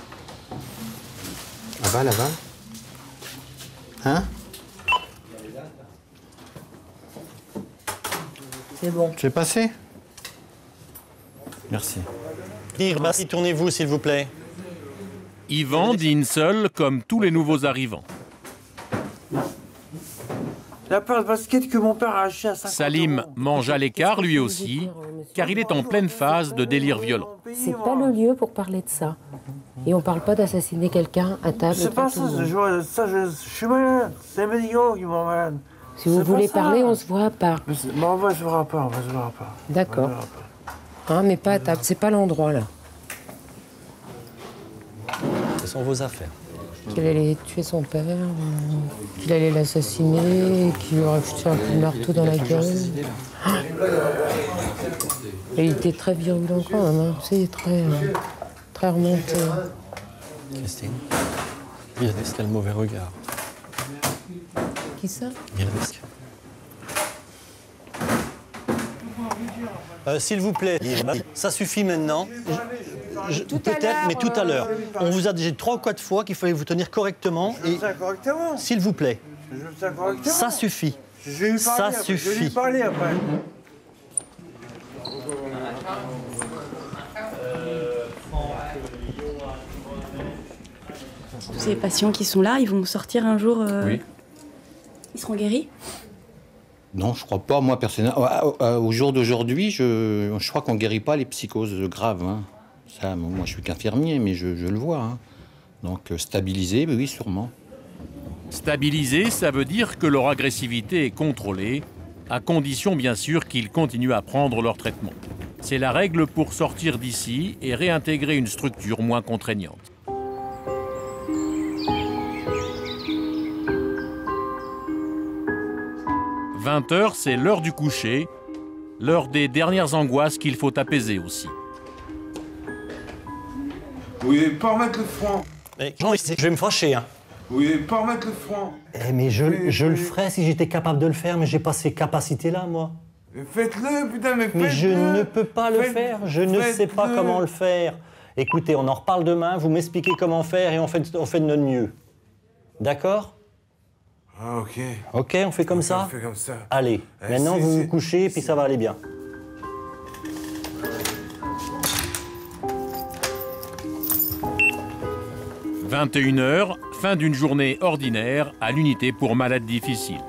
Avale, avale. Hein? C'est bon. Tu es passé? Merci. Merci, tournez-vous s'il vous plaît. Yvan dîne seul comme tous les nouveaux arrivants. La paire de baskets que mon père a acheté à cinquante Salim mange à l'écart lui aussi, car il est en pleine phase de délire violent. C'est pas le lieu pour parler de ça. Et on parle pas d'assassiner quelqu'un à table. C'est pas ça, je, ça je, je suis malade. C'est les médicaments qui me rendent malade. Si vous voulez parler, on se voit à part. Mais on va se voir à part, on va se voir à part. D'accord. Hein, mais pas à table, c'est pas l'endroit là. Ce sont vos affaires. Qu'il allait tuer son père, euh, qu'il allait l'assassiner, qu'il lui aurait foutu un coup de marteau dans la gueule. Et il était très virulent quand même, hein. Tu sais, très, euh, très remonté. Christine, Iris, quel mauvais regard. Qui ça? Iris. Euh, S'il vous plaît, ça suffit maintenant. Peut-être, mais tout à l'heure. On vous a dit trois ou quatre fois qu'il fallait vous tenir correctement. Je fais ça correctement. S'il vous plaît. Je fais ça correctement. Ça suffit. Je vais lui parler, ça après. suffit. Je vais lui parler après. Tous ces patients qui sont là, ils vont sortir un jour. Euh... Oui. Ils seront guéris? Non, je crois pas. Moi, personnellement, au jour d'aujourd'hui, je, je crois qu'on ne guérit pas les psychoses graves. Hein. Ça, moi, je suis qu'infirmier, mais je, je le vois. Hein. Donc, stabiliser, oui, sûrement. Stabiliser, ça veut dire que leur agressivité est contrôlée, à condition, bien sûr, qu'ils continuent à prendre leur traitement. C'est la règle pour sortir d'ici et réintégrer une structure moins contraignante. vingt heures, c'est l'heure du coucher, l'heure des dernières angoisses qu'il faut apaiser aussi. Oui, pas remettre le front. Mais Jean, je vais me fâcher. Hein. Oui, pas remettre le front. Eh, mais je, oui, je oui. le ferais si j'étais capable de le faire, mais j'ai pas ces capacités-là, moi. Faites-le, putain, mais faites-le. Mais je ne peux pas le faire, je ne sais pas comment le faire. Écoutez, on en reparle demain, vous m'expliquez comment faire et on fait, on fait de notre mieux. D'accord? Ah, ok. Ok, on fait comme ça? On fait comme ça. Allez, Eh, maintenant si, vous si, vous couchez, puis ça va aller bien. vingt et une heures, fin d'une journée ordinaire à l'unité pour malades difficiles.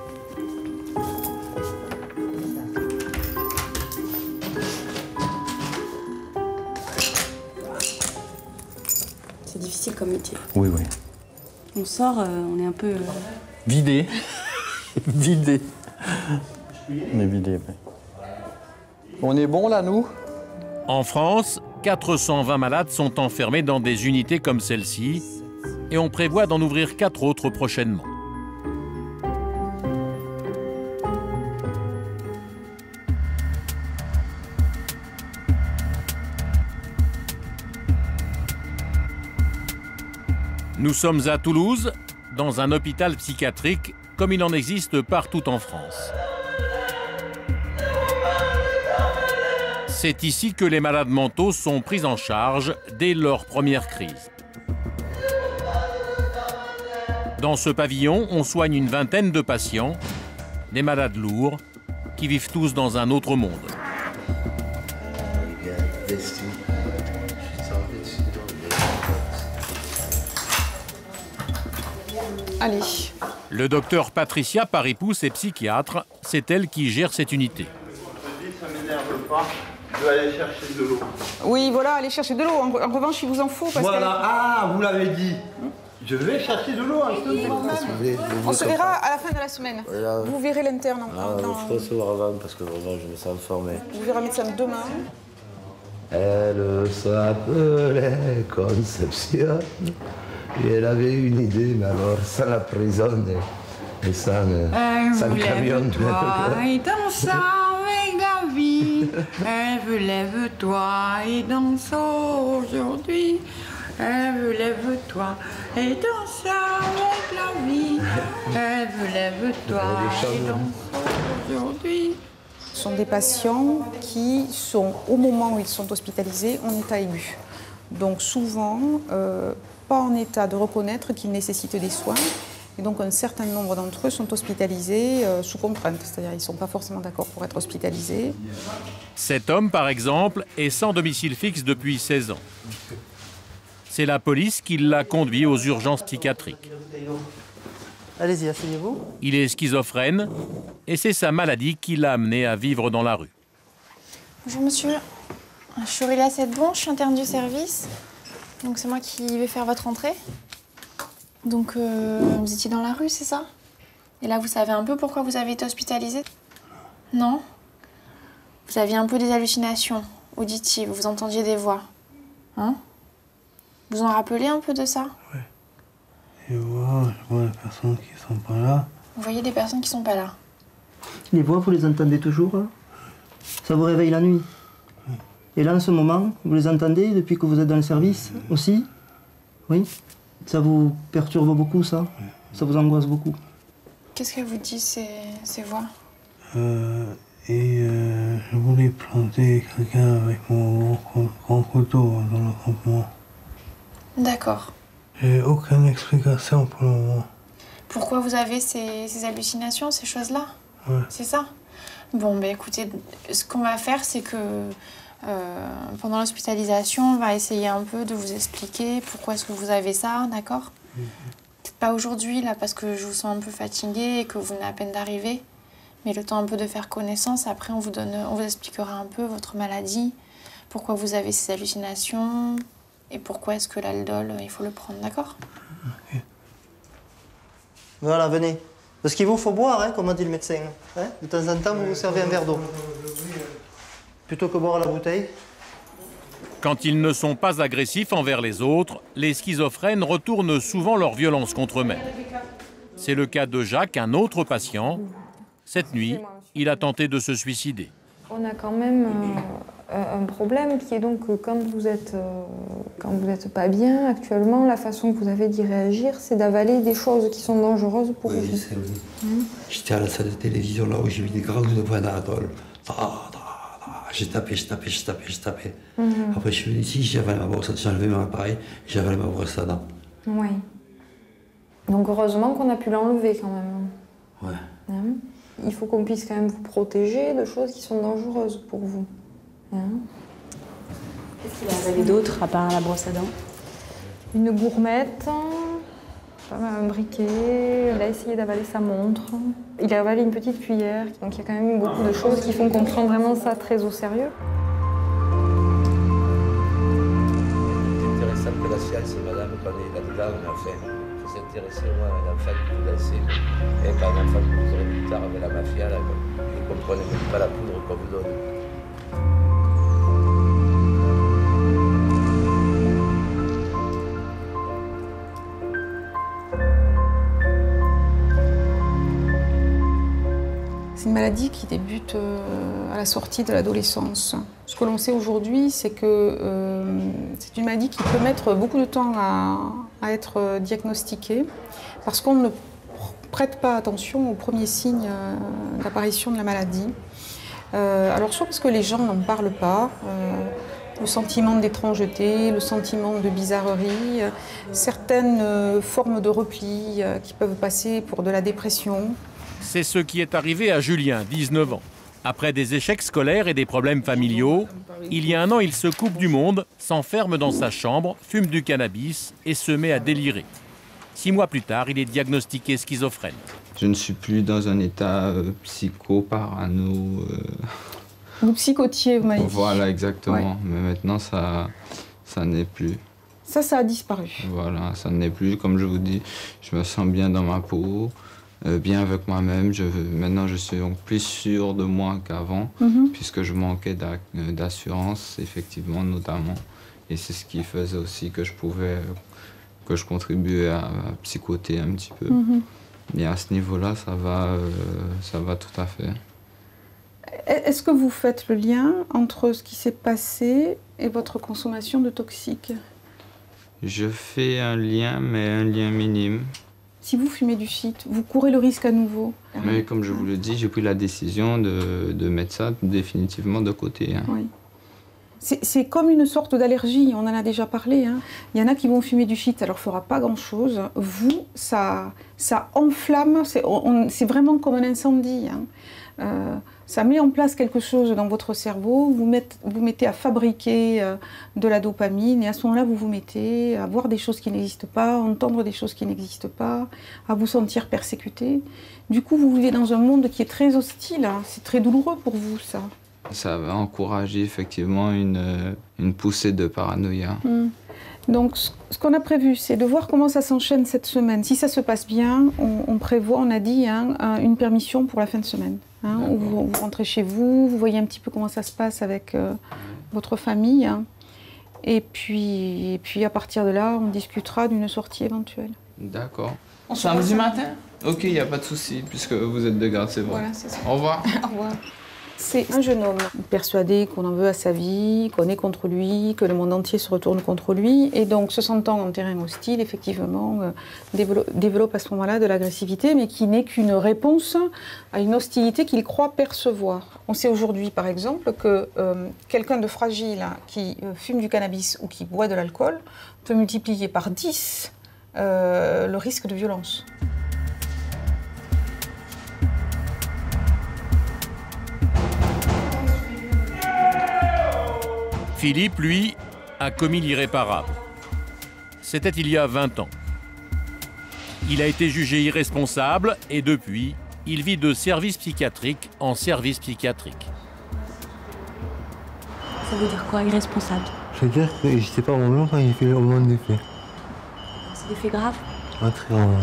C'est difficile comme métier. Oui, oui. On sort, euh, on est un peu... Euh... Vidé. Vidé. On est vidé, oui. On est bon, là, nous? En France, quatre cent vingt malades sont enfermés dans des unités comme celle-ci et on prévoit d'en ouvrir quatre autres prochainement. Nous sommes à Toulouse, dans un hôpital psychiatrique comme il en existe partout en France. C'est ici que les malades mentaux sont pris en charge dès leur première crise. Dans ce pavillon, on soigne une vingtaine de patients, des malades lourds, qui vivent tous dans un autre monde. Allez. Le docteur Patricia Paripousse est psychiatre, c'est elle qui gère cette unité. Ça m'énerve pas. Je vais aller chercher de l'eau. Oui, voilà, allez chercher de l'eau. En, en revanche, il vous en faut parce voilà. que... Ah, vous l'avez dit. Je vais chercher de l'eau. Oui, oui, on se verra à la fin de la semaine. Voilà. Vous verrez l'interne. Ah, dans... je faut savoir avant parce que vraiment je me sens formé. Vous verrez un médecin demain. Elle s'appelait Conception et elle avait une idée, mais alors sans la prison et, et sans, Elle sans vous le camion. lève-toi et danse avec la vie. Elle veut lève-toi et danse aujourd'hui. Elle veut lève-toi et danse avec la vie. Elle veut lève-toi et danse aujourd'hui. Ce sont des patients qui sont, au moment où ils sont hospitalisés, en état aigu. Donc souvent, euh, pas en état de reconnaître qu'ils nécessitent des soins. Et donc un certain nombre d'entre eux sont hospitalisés euh, sous contrainte, c'est-à-dire qu'ils ne sont pas forcément d'accord pour être hospitalisés. Cet homme, par exemple, est sans domicile fixe depuis seize ans. C'est la police qui l'a conduit aux urgences psychiatriques. Allez-y, asseyez-vous. Il est schizophrène et c'est sa maladie qui l'a amené à vivre dans la rue. Bonjour monsieur, je suis Aurélia Sedbon, je suis interne du service. Donc c'est moi qui vais faire votre entrée. Donc euh, vous étiez dans la rue, c'est ça? Et là vous savez un peu pourquoi vous avez été hospitalisé? Non? Vous aviez un peu des hallucinations auditives, vous entendiez des voix. Hein? Vous en rappelez un peu de ça? Oui. Je vois, je vois les personnes qui sont pas là. Vous voyez des personnes qui sont pas là? Les voix, vous les entendez toujours, hein? Ça vous réveille la nuit? Oui. Et là, en ce moment, vous les entendez depuis que vous êtes dans le service aussi? Oui? Ça vous perturbe beaucoup, ça? Oui. Ça vous angoisse beaucoup? Qu'est-ce qu'elles vous disent, ces, ces voix? euh, Et euh, je voulais planter quelqu'un avec mon grand couteau dans le campement. D'accord. J'ai aucune explication pour le moment. Pourquoi vous avez ces, ces hallucinations, ces choses-là? Ouais. C'est ça? Bon, ben écoutez, ce qu'on va faire, c'est que euh, pendant l'hospitalisation, on va essayer un peu de vous expliquer pourquoi est-ce que vous avez ça, d'accord? Mm-hmm. Peut-être pas aujourd'hui, là, parce que je vous sens un peu fatiguée et que vous venez à peine d'arriver. Mais le temps un peu de faire connaissance, après on vous, donne, on vous expliquera un peu votre maladie, pourquoi vous avez ces hallucinations et pourquoi est-ce que l'aldol, il faut le prendre, d'accord? Okay. Voilà, venez. Parce qu'il vous faut boire, hein, comme a dit le médecin. Hein? De temps en temps, vous vous servez un verre d'eau. Plutôt que boire la bouteille. Quand ils ne sont pas agressifs envers les autres, les schizophrènes retournent souvent leur violence contre eux-mêmes. C'est le cas de Jacques, un autre patient. Cette nuit, il a tenté de se suicider. On a quand même euh, un problème qui est donc que quand vous êtes, euh, quand vous n'êtes pas bien actuellement, la façon que vous avez d'y réagir, c'est d'avaler des choses qui sont dangereuses pour oui, vous. Je sais, oui. Mmh. J'étais à la salle de télévision là où j'ai vu des grands de points d'alcool. J'ai tapé, j'ai tapé, j'ai tapé, j'ai tapé. Mmh. Après je suis venu ici, j'ai avalé ma brosse, j'ai enlevé mon appareil, j'ai avalé ma brosse à dents. Oui. Donc heureusement qu'on a pu l'enlever quand même. Ouais. Hein? Il faut qu'on puisse quand même vous protéger de choses qui sont dangereuses pour vous. Hein? Qu'est-ce qu'il a avalé d'autre à part la brosse à dents? Une gourmette, un briquet, il a essayé d'avaler sa montre. Il a avalé une petite cuillère. Donc il y a quand même eu beaucoup de choses qui font qu'on prend vraiment ça très au sérieux. C'est intéressant que la science, madame, quand on est là-dedans, on a fait. Faut s'intéresser au moins à un enfant qui peut danser. Et quand un enfant qui vous aurait plus tard avec la mafia, là, vous ne comprenez même pas la poudre qu'on vous donne. C'est une maladie qui débute à la sortie de l'adolescence. Ce que l'on sait aujourd'hui, c'est que euh, c'est une maladie qui peut mettre beaucoup de temps à, à être diagnostiquée parce qu'on ne prête pas attention aux premiers signes d'apparition de la maladie. Euh, alors soit parce que les gens n'en parlent pas, euh, le sentiment d'étrangeté, le sentiment de bizarrerie, euh, certaines euh, formes de repli euh, qui peuvent passer pour de la dépression. C'est ce qui est arrivé à Julien, dix-neuf ans. Après des échecs scolaires et des problèmes familiaux, il y a un an, il se coupe du monde, s'enferme dans sa chambre, fume du cannabis et se met à délirer. Six mois plus tard, il est diagnostiqué schizophrène. Je ne suis plus dans un état euh, psycho-parano. Euh... Vous psychotiez, vous m'avez dit. Voilà, exactement. Ouais. Mais maintenant, ça, ça n'est plus. Ça, ça a disparu. Voilà, ça n'est plus. Comme je vous dis, je me sens bien dans ma peau. Euh, bien avec moi-même. Je, maintenant, je suis donc plus sûr de moi qu'avant, mm-hmm. puisque je manquais d'assurance, effectivement, notamment. Et c'est ce qui faisait aussi que je pouvais, que je contribuais à, à psychoter un petit peu. Mm-hmm. Et à ce niveau-là, ça va, euh, ça va tout à fait. Est-ce que vous faites le lien entre ce qui s'est passé et votre consommation de toxiques? Je fais un lien, mais un lien minime. Si vous fumez du shit, vous courez le risque à nouveau. Mais comme je vous le dis, j'ai pris la décision de, de mettre ça définitivement de côté. Hein. Oui. C'est comme une sorte d'allergie, on en a déjà parlé. Hein. Il y en a qui vont fumer du shit, ça leur fera pas grand-chose. Vous, ça, ça enflamme, c'est vraiment comme un incendie. Hein. euh, ça met en place quelque chose dans votre cerveau, vous mettez, vous mettez à fabriquer euh, de la dopamine, et à ce moment-là, vous vous mettez à voir des choses qui n'existent pas, à entendre des choses qui n'existent pas, à vous sentir persécuté. Du coup, vous vivez dans un monde qui est très hostile, hein. C'est très douloureux pour vous, ça. Ça va encourager effectivement une, une poussée de paranoïa. Mmh. Donc, ce qu'on a prévu, c'est de voir comment ça s'enchaîne cette semaine. Si ça se passe bien, on, on prévoit, on a dit, hein, une permission pour la fin de semaine. Hein, où vous, vous rentrez chez vous, vous voyez un petit peu comment ça se passe avec euh, votre famille. Hein, et, puis, et puis, à partir de là, on discutera d'une sortie éventuelle. D'accord. Samedi matin? Ok, il n'y a pas de souci, puisque vous êtes de garde, c'est bon. Voilà, c'est ça. Au revoir. Au revoir. C'est un jeune homme persuadé qu'on en veut à sa vie, qu'on est contre lui, que le monde entier se retourne contre lui. Et donc, se sentant en terrain hostile, effectivement, euh, développe, développe à ce moment-là de l'agressivité, mais qui n'est qu'une réponse à une hostilité qu'il croit percevoir. On sait aujourd'hui, par exemple, que euh, quelqu'un de fragile qui euh, fume du cannabis ou qui boit de l'alcool peut multiplier par dix euh, le risque de violence. Philippe, lui, a commis l'irréparable. C'était il y a vingt ans. Il a été jugé irresponsable et depuis, il vit de service psychiatrique en service psychiatrique. Ça veut dire quoi, irresponsable? Ça veut dire que j'étais pas moi-même quand j'ai fait le moment des faits. C'est des faits graves? Ouais, très grave.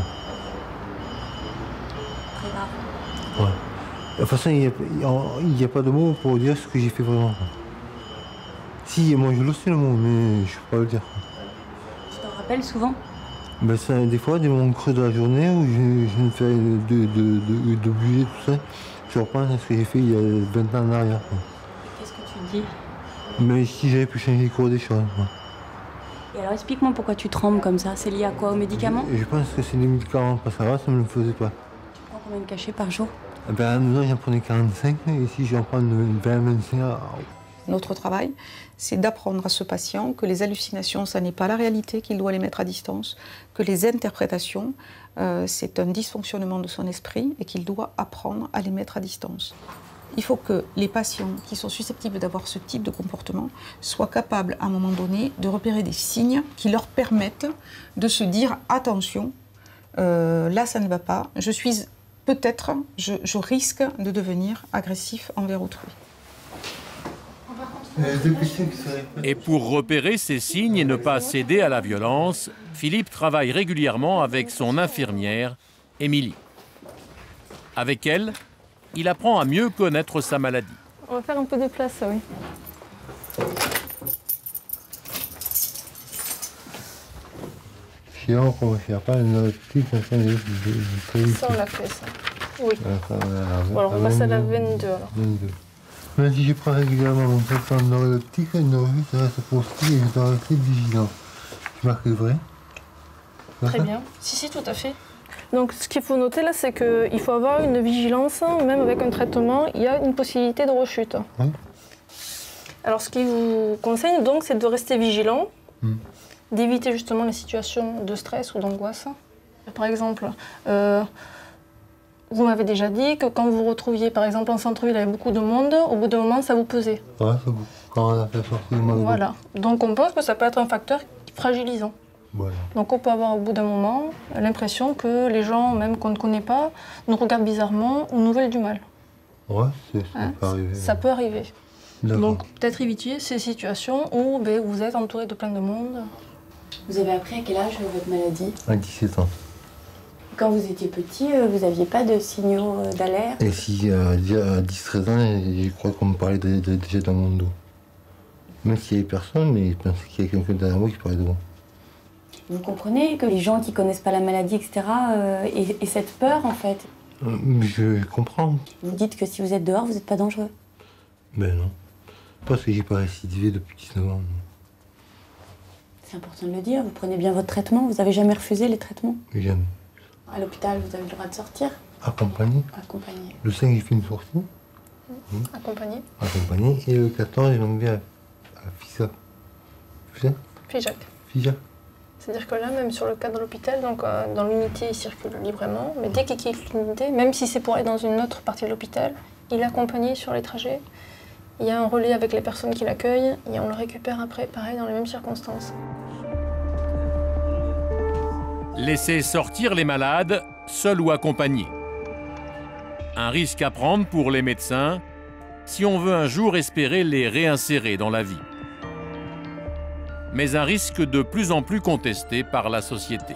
Très graves. Ouais. De toute façon, il n'y a, a pas de mots pour dire ce que j'ai fait vraiment. Si, moi je le sais le mot, mais je peux pas le dire. Tu t'en rappelles souvent? Ben, ça, des fois, des moments creux de la journée où je, je me fais de, de, de, de bouger, tout ça. Je repense à ce que j'ai fait il y a vingt ans en arrière. Qu'est-ce que tu dis? Mais si j'avais pu changer le cours des choses. Quoi. Et alors explique-moi pourquoi tu trembles comme ça. C'est lié à quoi? Aux médicaments? Je, je pense que c'est les médicaments, parce que avant ça ne me le faisait pas. Tu prends combien de cachets par jour? Ben, à nous, j'en prenais quarante-cinq, et si j'en prends vingt, vingt-cinq... Notre travail, c'est d'apprendre à ce patient que les hallucinations, ça n'est pas la réalité, qu'il doit les mettre à distance, que les interprétations, euh, c'est un dysfonctionnement de son esprit et qu'il doit apprendre à les mettre à distance. Il faut que les patients qui sont susceptibles d'avoir ce type de comportement soient capables, à un moment donné, de repérer des signes qui leur permettent de se dire « attention, euh, là ça ne va pas, je suis peut-être, je, je risque de devenir agressif envers autrui ». Et pour repérer ces signes et ne pas céder à la violence, Philippe travaille régulièrement avec son infirmière, Émilie. Avec elle, il apprend à mieux connaître sa maladie. On va faire un peu de place, oui. Sinon, on ne fait pas une petite Ça, on l'a fait, ça. Oui. Bon, alors, on passe à la vingt-deux, alors. vingt-deux. Mais si je prends régulièrement mon traitement neuroleptique, une revue, ça reste positif et je dois rester vigilant. Tu marques le vrai? Très bien. Si, si, tout à fait. Donc, ce qu'il faut noter là, c'est qu'il faut avoir une vigilance, même avec un traitement, il y a une possibilité de rechute. Oui. Alors, ce qu'il vous conseille, donc, c'est de rester vigilant, mm. d'éviter justement les situations de stress ou d'angoisse. Par exemple, euh, vous m'avez déjà dit que quand vous vous retrouviez, par exemple, en centre-ville avec beaucoup de monde, au bout d'un moment, ça vous pesait. Ouais, ça vous... quand on a fait sortir le mal. Voilà. Donc, on pense que ça peut être un facteur fragilisant. Voilà. Donc, on peut avoir au bout d'un moment l'impression que les gens, même qu'on ne connaît pas, nous regardent bizarrement ou nous veulent du mal. Ouais, ça hein, peut arriver. Ça peut arriver. Donc, peut-être éviter ces situations où ben, vous êtes entouré de plein de monde. Vous avez appris à quel âge votre maladie? À dix-sept ans. Quand vous étiez petit, vous n'aviez pas de signaux d'alerte? Et si, à dix treize ans, je crois qu'on me parlait de, de, déjà dans mon dos. Même s'il n'y avait personne, mais je pensais qu'il y avait quelqu'un derrière moi qui parlait de moi. Vous comprenez que les gens qui ne connaissent pas la maladie, et cetera, euh, aient, aient cette peur, en fait? euh, Je comprends. Vous dites que si vous êtes dehors, vous n'êtes pas dangereux? Ben non. Parce que j'ai pas récidivé depuis dix-neuf ans. C'est important de le dire. Vous prenez bien votre traitement? Vous n'avez jamais refusé les traitements? Jamais. À l'hôpital, vous avez le droit de sortir? Accompagné. Accompagné. Le cinq, j'ai fait une sortie. Mmh. Accompagné. Accompagné. Et le quatorze, j'ai l'enlevé à, à FISA. FISA FIJAC. FIJAC. C'est-à-dire que là, même sur le cas de l'hôpital, donc euh, dans l'unité, il circule librement. Mais dès qu'il quitte l'unité, même si c'est pour aller dans une autre partie de l'hôpital, il est accompagné sur les trajets. Il y a un relais avec les personnes qui l'accueillent et on le récupère après, pareil, dans les mêmes circonstances. Laisser sortir les malades, seuls ou accompagnés. Un risque à prendre pour les médecins si on veut un jour espérer les réinsérer dans la vie. Mais un risque de plus en plus contesté par la société.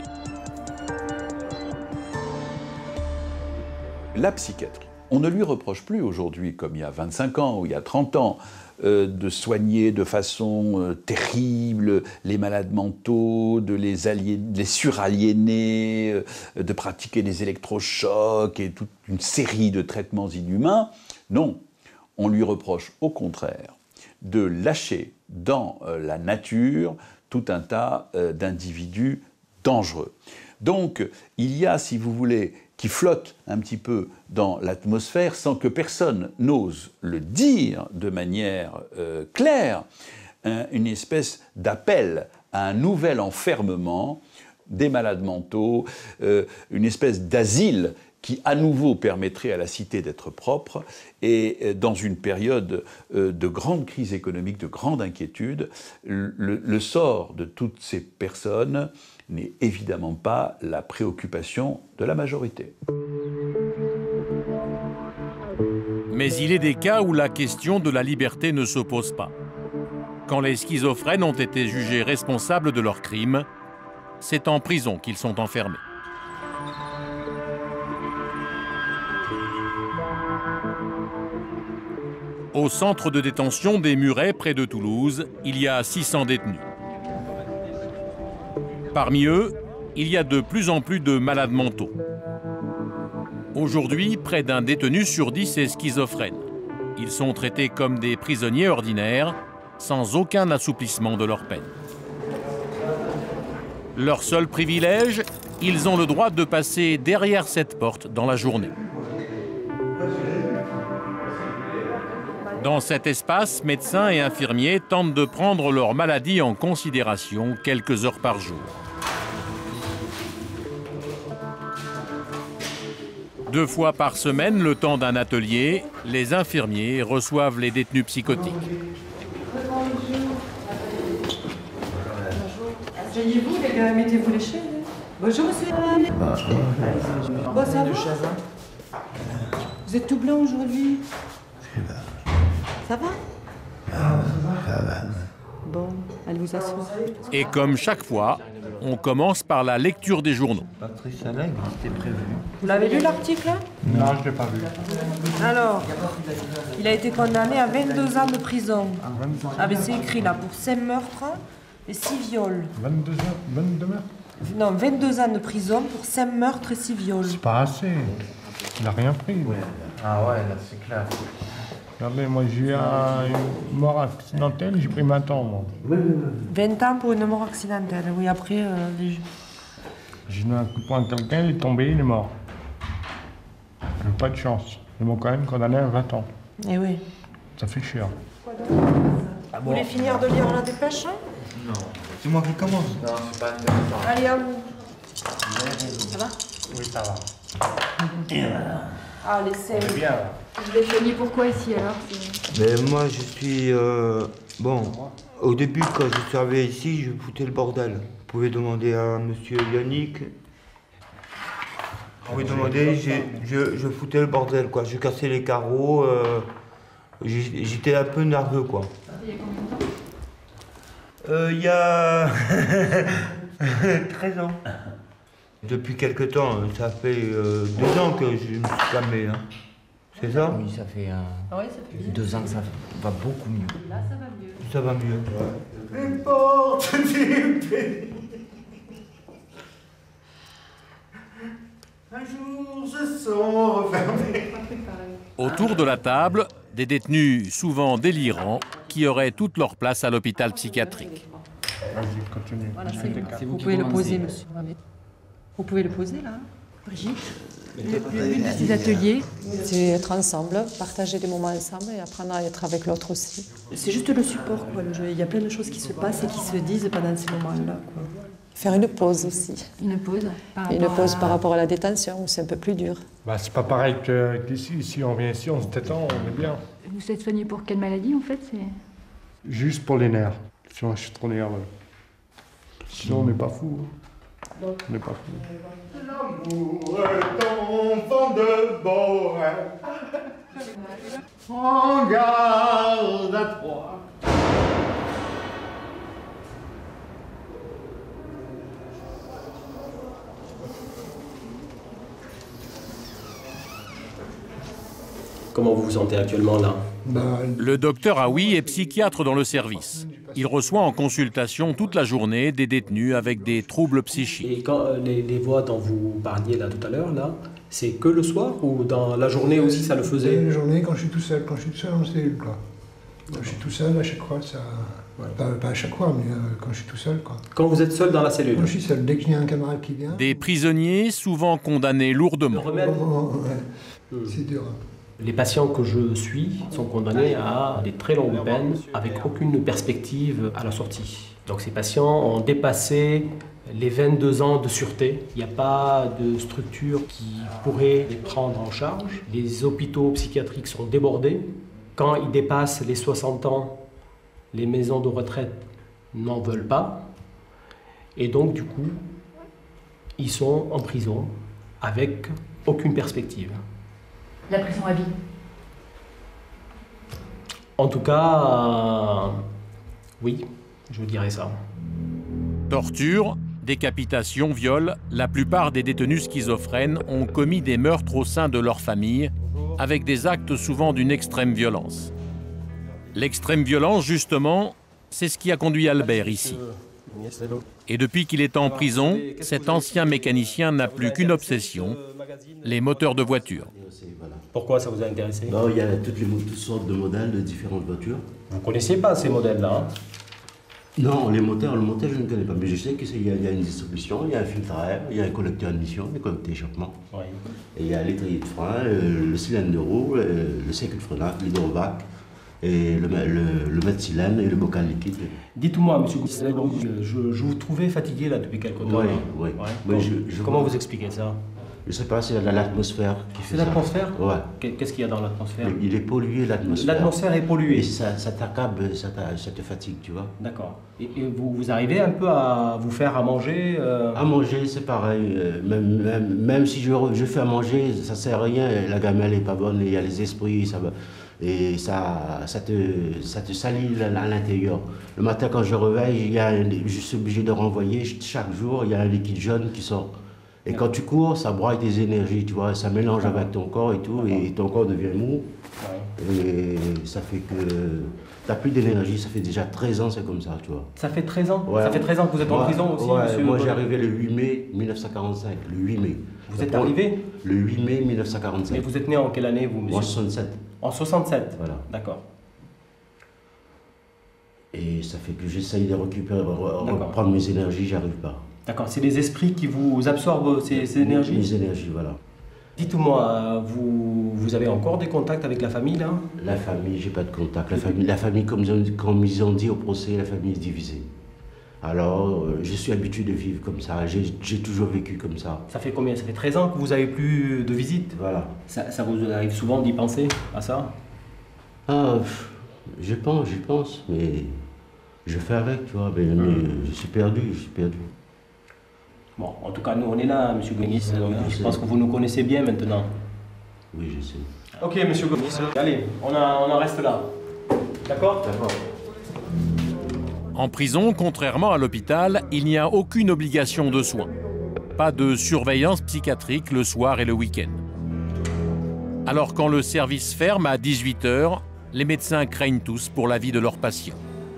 La psychiatrie. On ne lui reproche plus aujourd'hui, comme il y a vingt-cinq ans ou il y a trente ans, euh, de soigner de façon euh, terrible les malades mentaux, de les, alié- les suraliéner, euh, de pratiquer des électrochocs et toute une série de traitements inhumains. Non, on lui reproche au contraire de lâcher dans euh, la nature tout un tas euh, d'individus dangereux. Donc, il y a, si vous voulez, qui flotte un petit peu dans l'atmosphère sans que personne n'ose le dire de manière euh, claire, un, une espèce d'appel à un nouvel enfermement des malades mentaux, euh, une espèce d'asile qui à nouveau permettrait à la cité d'être propre, et euh, dans une période euh, de grande crise économique, de grande inquiétude, le, le sort de toutes ces personnes n'est évidemment pas la préoccupation de la majorité. Mais il est des cas où la question de la liberté ne se pose pas. Quand les schizophrènes ont été jugés responsables de leurs crimes, c'est en prison qu'ils sont enfermés. Au centre de détention des Murets, près de Toulouse, il y a six cents détenus. Parmi eux, il y a de plus en plus de malades mentaux. Aujourd'hui, près d'un détenu sur dix est schizophrène. Ils sont traités comme des prisonniers ordinaires, sans aucun assouplissement de leur peine. Leur seul privilège, ils ont le droit de passer derrière cette porte dans la journée. Dans cet espace, médecins et infirmiers tentent de prendre leur maladie en considération quelques heures par jour. Deux fois par semaine, le temps d'un atelier, les infirmiers reçoivent les détenus psychotiques. Asseyez-vous les gars, mettez-vous les chaînes. Bonjour monsieur. Bon, ça va? Vous êtes tout blanc aujourd'hui? Ça va? Ça va. Bon, allez vous asseoir. Et comme chaque fois, on commence par la lecture des journaux. Patrice Allègre, c'était prévu. Vous l'avez lu l'article? Non, je ne l'ai pas vu. Alors, il a été condamné à vingt-deux ans de prison. Ah ben c'est écrit là, pour cinq meurtres et six viols. vingt-deux ans, vingt-deux meurtres? Non, vingt-deux ans de prison pour cinq meurtres et six viols. C'est pas assez. Il n'a rien pris. Ouais. Ah ouais, là c'est clair. Regardez, moi j'ai eu un- une mort accidentelle, j'ai pris vingt ans, moi. vingt ans pour une mort accidentelle. Oui, après, euh, les- J'ai donné un coup de poing à quelqu'un, il est tombé, il est mort. J'ai pas de chance. Ils m'ont quand même condamné à vingt ans. Eh oui. Ça fait cher. Vous voulez finir de lire la dépêche? Non. C'est moi qui commence. Non, c'est pas intéressant. Allez, à vous. Ça va? Oui, ça va. Allez, c'est bien. Vous êtes venu pourquoi ici alors? Mais moi, je suis... euh, bon, au début, quand je servais ici, je foutais le bordel. Vous pouvez demander à monsieur Yannick. Vous pouvez demander, j'ai- je, je foutais le bordel, quoi. Je cassais les carreaux. euh, j'ai- J'étais un peu nerveux, quoi. Il y a combien de temps? Euh, Il y a... treize ans. Depuis quelque temps, ça fait euh, deux ans que je me suis calmé, hein. C'est ça? Oui, ça fait, euh, Ah ouais, ça fait bien. deux ans que ça va beaucoup mieux. Là, ça va mieux. Ça va mieux. Les portes du pays. Un jour se sont refermées. Autour de la table, des détenus souvent délirants qui auraient toute leur place à l'hôpital psychiatrique. Vas-y, continue. Voilà, c'est vous pouvez le poser, monsieur. Vous pouvez le poser, là, Brigitte. Le, le but de ces ateliers, c'est être ensemble, partager des moments ensemble et apprendre à être avec l'autre aussi. C'est juste le support, quoi. Le jeu. Il y a plein de choses qui se passent et qui se disent pendant ces moments-là, quoi. Faire une pause aussi. Une pause par Une rapport pause à... par rapport à la détention, où c'est un peu plus dur. Bah, c'est pas pareil qu'ici. Ici, on vient ici, on se détend, on est bien. Vous êtes soigné pour quelle maladie en fait? Juste pour les nerfs. Sinon, je suis trop nerveux. Sinon, on n'est pas fou. Hein. On n'est pas fou. L'amour est enfant de beau rêve. En garde à toi. Comment vous vous sentez actuellement là? Le docteur Aoui est psychiatre dans le service. Il reçoit en consultation toute la journée des détenus avec des troubles psychiques. Et quand euh, les, les voix dont vous parliez là tout à l'heure, là, c'est que le soir ou dans la journée aussi ça le faisait? La journée quand je suis tout seul, quand je suis tout seul en cellule, quoi. Quand je suis tout seul, à chaque fois, ça... Ouais, pas, pas à chaque fois, mais euh, quand je suis tout seul, quoi. Quand vous êtes seul dans la cellule? Quand je suis seul, dès qu'il y a un camarade qui vient... Des prisonniers souvent condamnés lourdement. Oh, ouais. Hmm. C'est dur. Les patients que je suis sont condamnés à des très longues peines avec aucune perspective à la sortie. Donc ces patients ont dépassé les vingt-deux ans de sûreté. Il n'y a pas de structure qui pourrait les prendre en charge. Les hôpitaux psychiatriques sont débordés. Quand ils dépassent les soixante ans, les maisons de retraite n'en veulent pas. Et donc du coup, ils sont en prison avec aucune perspective. La prison à vie. En tout cas, euh, oui, je dirais ça. Torture, décapitation, viol, la plupart des détenus schizophrènes ont commis des meurtres au sein de leur famille, avec des actes souvent d'une extrême violence. L'extrême violence, justement, c'est ce qui a conduit Albert ici. Et depuis qu'il est en prison, cet ancien mécanicien n'a plus qu'une obsession, les moteurs de voitures. Pourquoi ça vous a intéressé? Bon, il y a toutes, les, toutes sortes de modèles de différentes voitures. Vous ne connaissiez pas ces modèles-là? Hein? Non, les moteurs, le moteur je ne connais pas, mais je sais qu'il y, y a une distribution, il y a un filtre à air, il y a un collecteur d'émission, un collecteur d'échappement. Oui. Et il y a l'étrier de frein, euh, le cylindre de roue, euh, le circuit de freinage, l'hydrovac, et le, le, le mètre-cylindre et le bocal liquide. Dites-moi, monsieur Gousset, je, je vous trouvais fatigué là depuis quelque temps. Oui, là. oui. Ouais. Oui, Bon, je, je comment vous... vous expliquez ça? Je ne sais pas, c'est l'atmosphère qui fait C'est ça. l'atmosphère? Ouais. Qu'est-ce qu'il y a dans l'atmosphère? Il est pollué, l'atmosphère. L'atmosphère est polluée. Et ça, ça t'accable, ça, ça te fatigue, tu vois. D'accord. Et, et vous, vous arrivez un peu à vous faire à manger euh... À manger, c'est pareil. Euh, même, même, même si je, je fais à manger, ça ne sert à rien. La gamelle n'est pas bonne, il y a les esprits, ça va. Et ça, ça, te, ça te salit à l'intérieur. Le matin, quand je réveille, il y a un, je suis obligé de renvoyer. Chaque jour, il y a un liquide jaune qui sort. Et quand tu cours, ça broie tes énergies, tu vois, ça mélange avec ton corps et tout, et ton corps devient mou. Et ça fait que tu n'as plus d'énergie, ça fait déjà treize ans, c'est comme ça, tu vois. Ça fait treize ans? Ouais. Ça fait treize ans que vous êtes en Ouais, prison aussi, ouais, monsieur? Moi, j'ai arrivé le huit mai mille neuf cent quarante-cinq, le huit mai. Vous êtes arrivé? Le huit mai mille neuf cent quarante-cinq. Et vous êtes né en quelle année, vous, monsieur? En soixante-sept. En soixante-sept? Voilà. D'accord. Et ça fait que j'essaye de récupérer, reprendre mes énergies, j'arrive pas. D'accord, c'est les esprits qui vous absorbent ces, ces énergies? Les énergies, voilà. Dites-moi, vous, vous avez encore des contacts avec la famille, là? La famille, j'ai pas de contact. La famille, la famille comme, ils ont, comme ils ont dit au procès, la famille est divisée. Alors, euh, je suis habitué de vivre comme ça. J'ai toujours vécu comme ça. Ça fait combien? Ça fait treize ans que vous avez plus de visites? Voilà. Ça, ça vous arrive souvent d'y penser à ça? Ah, je pense, j'y pense, mais je fais avec, tu vois. Mais, mais mmh. je suis perdu, je suis perdu. Bon, en tout cas, nous, on est là, monsieur Gomis. Je, je pense que vous nous connaissez bien maintenant. Oui, je sais. Ok, monsieur Gomis. Allez, on, a, on en reste là. D'accord? D'accord. En prison, contrairement à l'hôpital, il n'y a aucune obligation de soins. Pas de surveillance psychiatrique le soir et le week-end. Alors quand le service ferme à dix-huit heures, les médecins craignent tous pour la vie de leurs patients.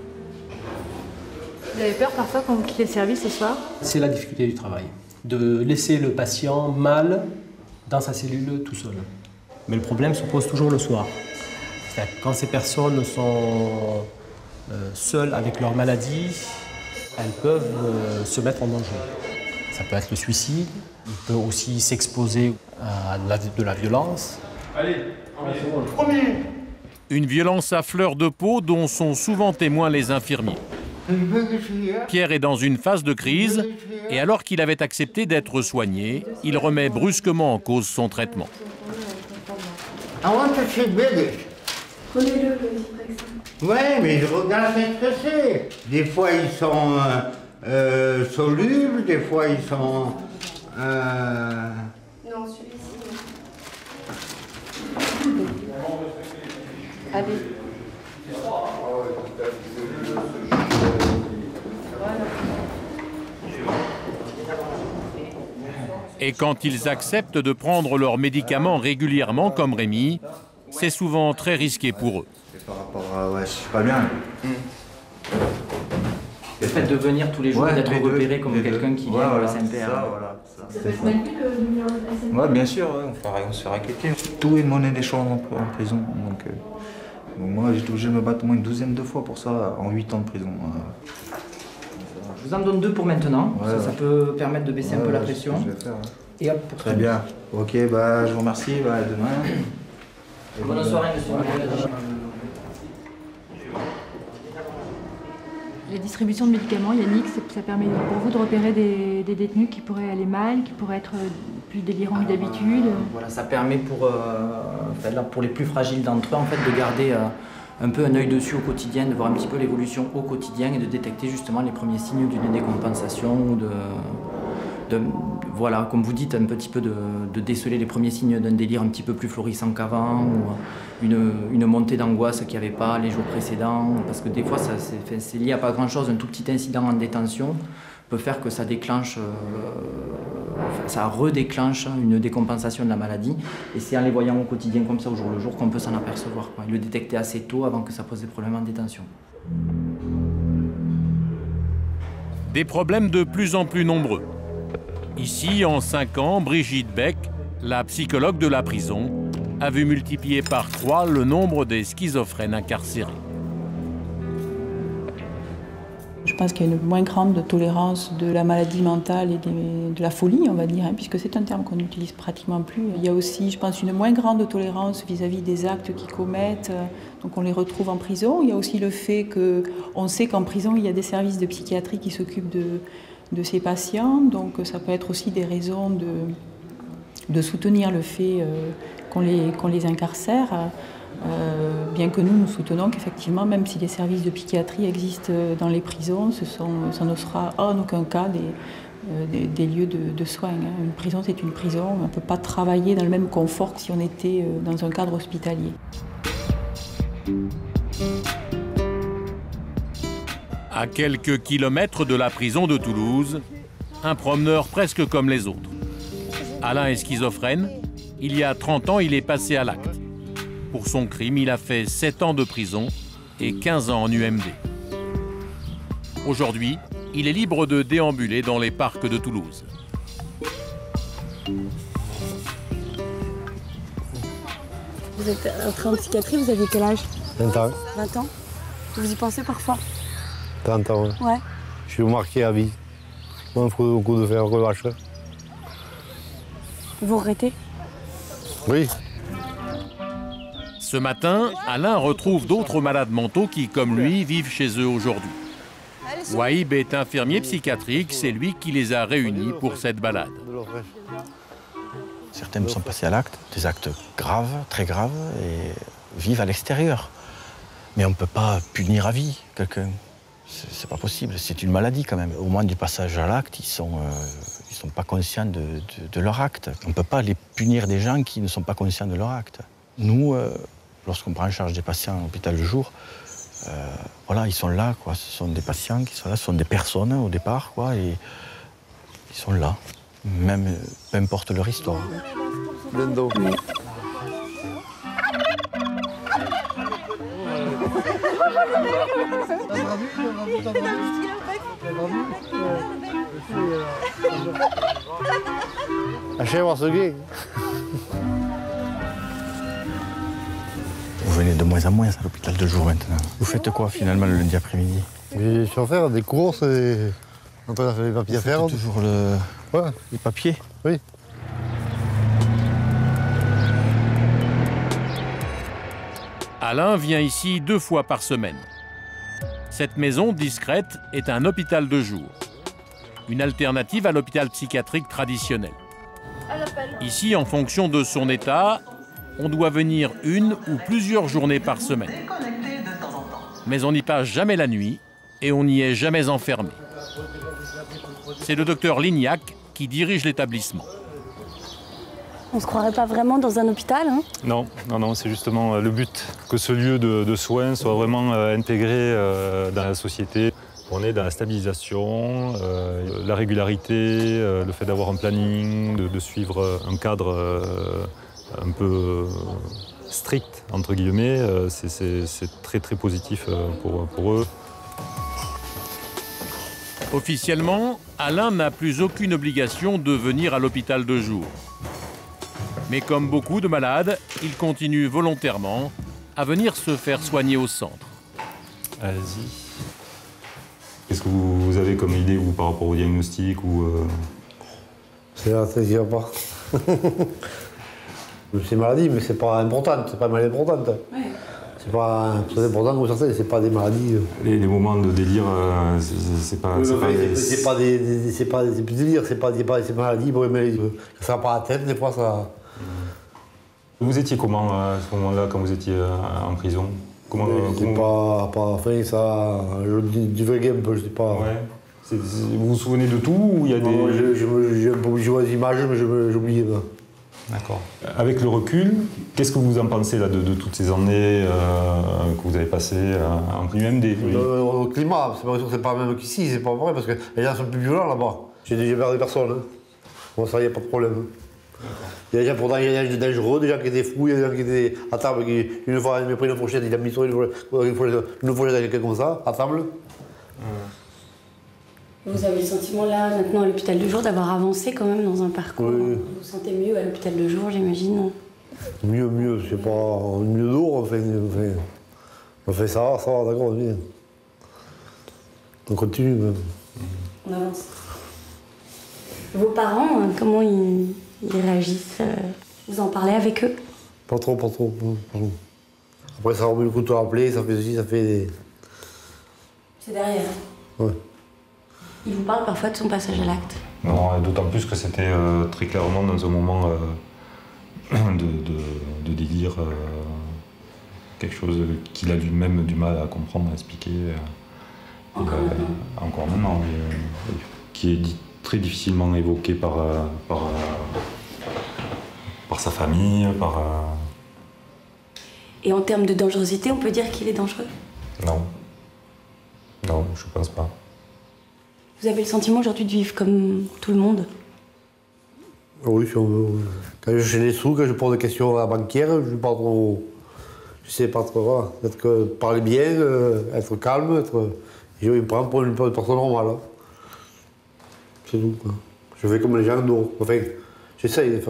Vous avez peur parfois quand vous quittez le service ce soir? C'est la difficulté du travail, de laisser le patient mal dans sa cellule tout seul. Mais le problème se pose toujours le soir. C'est-à-dire quand ces personnes sont euh, seules avec leur maladie, elles peuvent euh, se mettre en danger. Ça peut être le suicide, il peut aussi s'exposer à de la, de la violence. Allez, premier. Une violence à fleur de peau dont sont souvent témoins les infirmiers. Pierre est dans une phase de crise et alors qu'il avait accepté d'être soigné, il remet brusquement en cause son traitement. Ouais, mais je regarde ce que c'est. Des fois ils sont euh, euh, solubles, des fois ils sont... Euh... Non, celui-ci. Allez. Et quand ils acceptent de prendre leurs médicaments régulièrement, comme Rémi, c'est souvent très risqué pour eux. Par rapport à... Ouais, je suis pas bien. Mmh. Le fait de venir tous les jours, ouais, d'être repéré deux, comme quelqu'un qui vient ouais, au voilà, S M P R. Ça, voilà, ça. Ça peut être mal vu le numéro de S M P? Ouais, bien sûr, ouais, on, fait, on se fait raqueter. Tout est monnaie d'échange en, en prison. Donc, euh, donc moi, j'ai été obligé de me battre au moins une douzaine de fois pour ça en huit ans de prison. Euh. Je vous en donne deux pour maintenant. Ouais, ça, ouais. ça peut permettre de baisser ouais, un peu la ouais, pression. Je vais faire, ouais. Et hop, pour Très bien. Ok, bah, je vous remercie. Bah, à demain. Bonne soirée, monsieur. Les distributions de médicaments, Yannick, ça permet pour vous de repérer des, des détenus qui pourraient aller mal, qui pourraient être plus délirants que d'habitude. Voilà, ça permet pour, euh, enfin, là, pour les plus fragiles d'entre eux en fait, de garder euh, un peu un œil dessus au quotidien, de voir un petit peu l'évolution au quotidien et de détecter justement les premiers signes d'une décompensation ou de, de, voilà, comme vous dites, un petit peu de, de déceler les premiers signes d'un délire un petit peu plus florissant qu'avant ou une, une montée d'angoisse qu'il n'y avait pas les jours précédents, parce que des fois ça, c'est, c'est lié à pas grand chose, un tout petit incident en détention peut faire que ça déclenche, euh, enfin, ça redéclenche une décompensation de la maladie et c'est en les voyant au quotidien comme ça au jour le jour qu'on peut s'en apercevoir, quoi, et le détecter assez tôt avant que ça pose des problèmes en détention. Des problèmes de plus en plus nombreux. Ici, en cinq ans, Brigitte Beck, la psychologue de la prison, a vu multiplier par trois le nombre des schizophrènes incarcérés. Je pense qu'il y a une moins grande tolérance de la maladie mentale et des, de la folie, on va dire, hein, puisque c'est un terme qu'on n'utilise pratiquement plus. Il y a aussi, je pense, une moins grande tolérance vis-à-vis des actes qu'ils commettent, donc on les retrouve en prison. Il y a aussi le fait qu'on sait qu'en prison, il y a des services de psychiatrie qui s'occupent de, de ces patients, donc ça peut être aussi des raisons de, de soutenir le fait euh, qu'on les, qu'on les incarcère. Euh, bien que nous, nous soutenons qu'effectivement, même si les services de psychiatrie existent dans les prisons, ce sont, ça ne sera en aucun cas des, euh, des, des lieux de, de soins. Hein. Une prison, c'est une prison. On ne peut pas travailler dans le même confort que si on était dans un cadre hospitalier. À quelques kilomètres de la prison de Toulouse, un promeneur presque comme les autres. Alain est schizophrène. Il y a trente ans, il est passé à l'acte. Pour son crime, il a fait sept ans de prison et quinze ans en U M D. Aujourd'hui, il est libre de déambuler dans les parcs de Toulouse. Vous êtes entré en psychiatrie, vous aviez quel âge? vingt ans. vingt ans. Vous y pensez parfois? trente ans. Ouais. Je suis marqué à vie. Un coup de fer relâche. Vous regrettez? Oui. Ce matin, Alain retrouve d'autres malades mentaux qui, comme lui, vivent chez eux aujourd'hui. Waïb est infirmier psychiatrique, c'est lui qui les a réunis pour cette balade. Certains sont passés à l'acte, des actes graves, très graves, et vivent à l'extérieur. Mais on ne peut pas punir à vie quelqu'un. C'est pas possible, c'est une maladie quand même. Au moment du passage à l'acte, ils ne sont, euh, ils sont pas conscients de, de, de leur acte. On ne peut pas les punir des gens qui ne sont pas conscients de leur acte. Nous, euh, lorsqu'on prend en charge des patients à l'hôpital de jour, euh, voilà, ils sont là, quoi. Ce sont des patients qui sont là, ce sont des personnes au départ, quoi, et ils sont là, même peu importe leur histoire. Lendo. Achève ce gay. Vous venez de moins en moins à l'hôpital de jour maintenant. Vous faites quoi finalement le lundi après-midi? Je suis en faire des courses et on peut faire les papiers à faire. Toujours le... ouais. les papiers? Oui. Alain vient ici deux fois par semaine. Cette maison discrète est un hôpital de jour, une alternative à l'hôpital psychiatrique traditionnel. Ici, en fonction de son état, on doit venir une ou plusieurs journées par semaine. Mais on n'y passe jamais la nuit et on n'y est jamais enfermé. C'est le docteur Lignac qui dirige l'établissement. On ne se croirait pas vraiment dans un hôpital, hein? Non, non, non, c'est justement le but, que ce lieu de, de soins soit vraiment euh, intégré euh, dans la société. On est dans la stabilisation, euh, la régularité, euh, le fait d'avoir un planning, de, de suivre un cadre euh, un peu strict, entre guillemets, euh, c'est très très positif pour, pour eux. Officiellement, Alain n'a plus aucune obligation de venir à l'hôpital de jour. Mais comme beaucoup de malades, il continue volontairement à venir se faire soigner au centre. Allez-y. Qu'est-ce que vous avez comme idée vous, par rapport au diagnostic ou euh... C'est là, ça ne pas. C'est maladie, mais c'est pas importante, c'est pas mal importante. Ouais. C'est pas très important comme ça, c'est pas des maladies. Les, les moments de délire, euh, c'est pas. Oui, c'est pas, des... c'est pas des, des c'est pas des délires, c'est pas des maladies, mais ça va pas à la tête, des fois ça. Vous étiez comment à ce moment-là, quand vous étiez en prison? Comment, c'est comment... pas, pas enfin, ça, je divaguais un peu, je sais pas. Ouais. C'est, c'est, vous vous souvenez de tout ou il y a non, des... Je, je, je, je vois des images, mais j'oubliais pas. D'accord. Avec le recul, qu'est-ce que vous en pensez là, de, de toutes ces années euh, que vous avez passées euh, en U M D? Oui. Le, le climat, c'est pas sûr que c'est pas le même qu'ici, c'est pas vrai, parce que les gens sont plus violents là-bas. J'ai déjà perdu personne. Hein. Bon, ça, il n'y a pas de problème. Il y a des gens, pourtant, il y a des gens dangereux, des gens qui étaient fous, il y a des gens qui étaient à table, qui, une fois, il m'a pris une fourchette, il a mis sur une fourchette, une fourchette à quelqu'un comme ça, à table. Vous avez le sentiment là, maintenant à l'hôpital de jour, d'avoir avancé quand même dans un parcours. Oui. Vous vous sentez mieux à l'hôpital de jour, j'imagine? Mieux, mieux, c'est pas mieux d'eau, on fait, on fait, on fait ça, ça va, d'accord, bien. On continue même. On avance. Vos parents, comment ils, ils réagissent? Vous en parlez avec eux? Pas trop, pas trop, pas trop. Après, ça remet le couteau à la plaie, ça fait aussi, ça fait des... C'est derrière? Ouais. Il vous parle parfois de son passage à l'acte? Non, d'autant plus que c'était euh, très clairement dans un moment euh, de, de, de délire, euh, quelque chose qu'il a lui-même du mal à comprendre, à expliquer. Euh, encore euh, maintenant Encore maintenant, oui, euh, qui est dit, très difficilement évoqué par, euh, par, euh, par sa famille, par... Euh... Et en termes de dangerosité, on peut dire qu'il est dangereux? Non. Non, je pense pas. Vous avez le sentiment aujourd'hui de vivre comme tout le monde? Oui, si on veut. Quand j'ai les sous, quand je pose des questions à la banquière, je ne pas trop. Je sais pas trop. Voilà. Être que, parler bien, euh, être calme, être. Je me prends pour une personne normale. Hein. C'est tout. Quoi. Je fais comme les gens d'autres. Enfin, j'essaye de faire.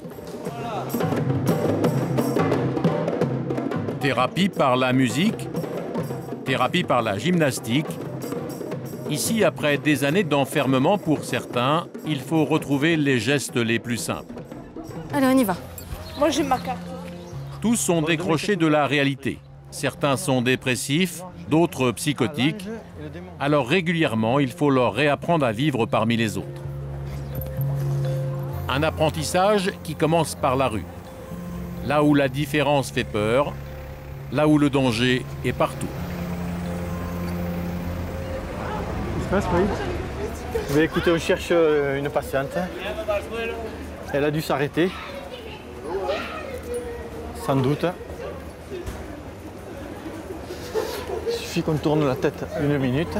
Thérapie par la musique, thérapie par la gymnastique. Ici, après des années d'enfermement pour certains, il faut retrouver les gestes les plus simples. Allez, on y va. Moi, j'ai ma carte. Tous sont décrochés de la réalité. Certains sont dépressifs, d'autres psychotiques. Alors régulièrement, il faut leur réapprendre à vivre parmi les autres. Un apprentissage qui commence par la rue. Là où la différence fait peur, là où le danger est partout. Oui. Mais écoutez, on cherche une patiente. Elle a dû s'arrêter. Sans doute. Il suffit qu'on tourne la tête une minute.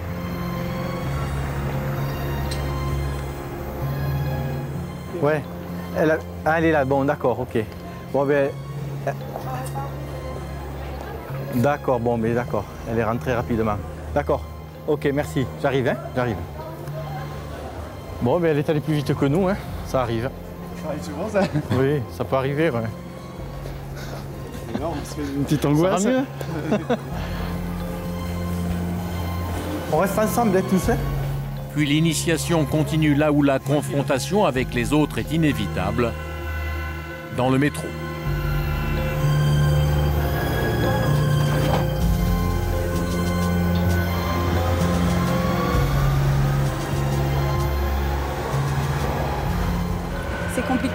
Ouais. Elle, a... ah, elle est là, bon, d'accord, ok. Bon, ben. D'accord, bon, mais d'accord. Elle est rentrée rapidement. D'accord. Ok, merci. J'arrive, hein, j'arrive. Bon, ben elle est allée plus vite que nous, hein. Ça arrive. Ça arrive souvent, ça? Oui, ça peut arriver, ouais. C'est énorme, c'est une petite angoisse. Ça va mieux. On reste ensemble, hein, tous, hein. Puis l'initiation continue là où la confrontation avec les autres est inévitable, dans le métro.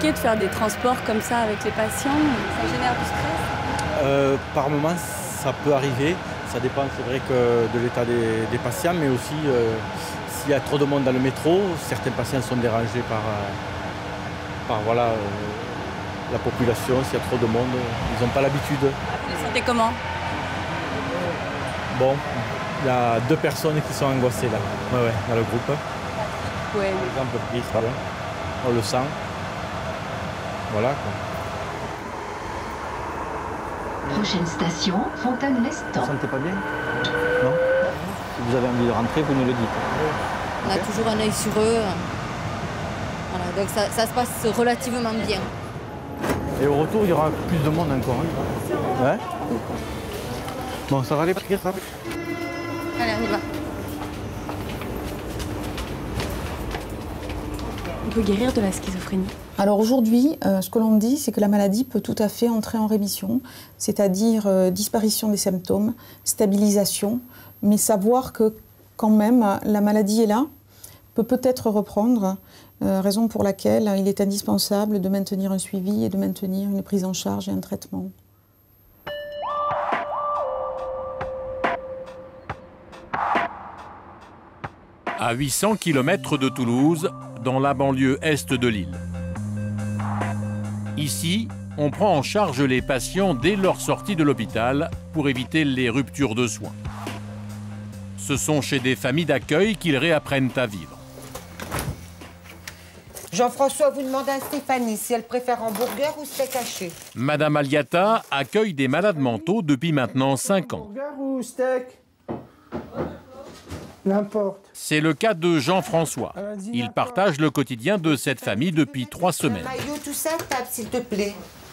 compliqué de faire des transports comme ça avec les patients? Ça génère du stress? Euh, par moments, ça peut arriver. Ça dépend, c'est vrai, que de l'état des, des patients, mais aussi euh, s'il y a trop de monde dans le métro, certains patients sont dérangés par, euh, par voilà, euh, la population. S'il y a trop de monde, ils n'ont pas l'habitude. Vous les sentez comment? Bon, il y a deux personnes qui sont angoissées là, ouais, ouais, dans le groupe. Ouais. Exemple pris, ça va. On le sent. Voilà quoi. Prochaine station, Fontaine-Lestan. Vous ne sentez pas bien? Non? Si vous avez envie de rentrer, vous nous le dites. On a toujours un œil sur eux. Voilà, donc ça, ça se passe relativement bien. Et au retour, il y aura plus de monde encore. Hein? Ouais? Bon, ça va aller, Patrick, ça? Allez, on y va. On peut guérir de la schizophrénie? Alors aujourd'hui, euh, ce que l'on dit, c'est que la maladie peut tout à fait entrer en rémission, c'est-à-dire euh, disparition des symptômes, stabilisation, mais savoir que quand même la maladie est là, peut peut-être reprendre, euh, raison pour laquelle il est indispensable de maintenir un suivi et de maintenir une prise en charge et un traitement. À huit cents kilomètres de Toulouse, dans la banlieue est de l'île. Ici, on prend en charge les patients dès leur sortie de l'hôpital pour éviter les ruptures de soins. Ce sont chez des familles d'accueil qu'ils réapprennent à vivre. Jean-François vous demande à Stéphanie si elle préfère hamburger ou steak haché. Madame Aliata accueille des malades mentaux depuis maintenant cinq ans. Hamburger ou steak? N'importe. C'est le cas de Jean-François. Il partage le quotidien de cette famille depuis trois semaines. Maillot, tout ça, table, s'il te plaît.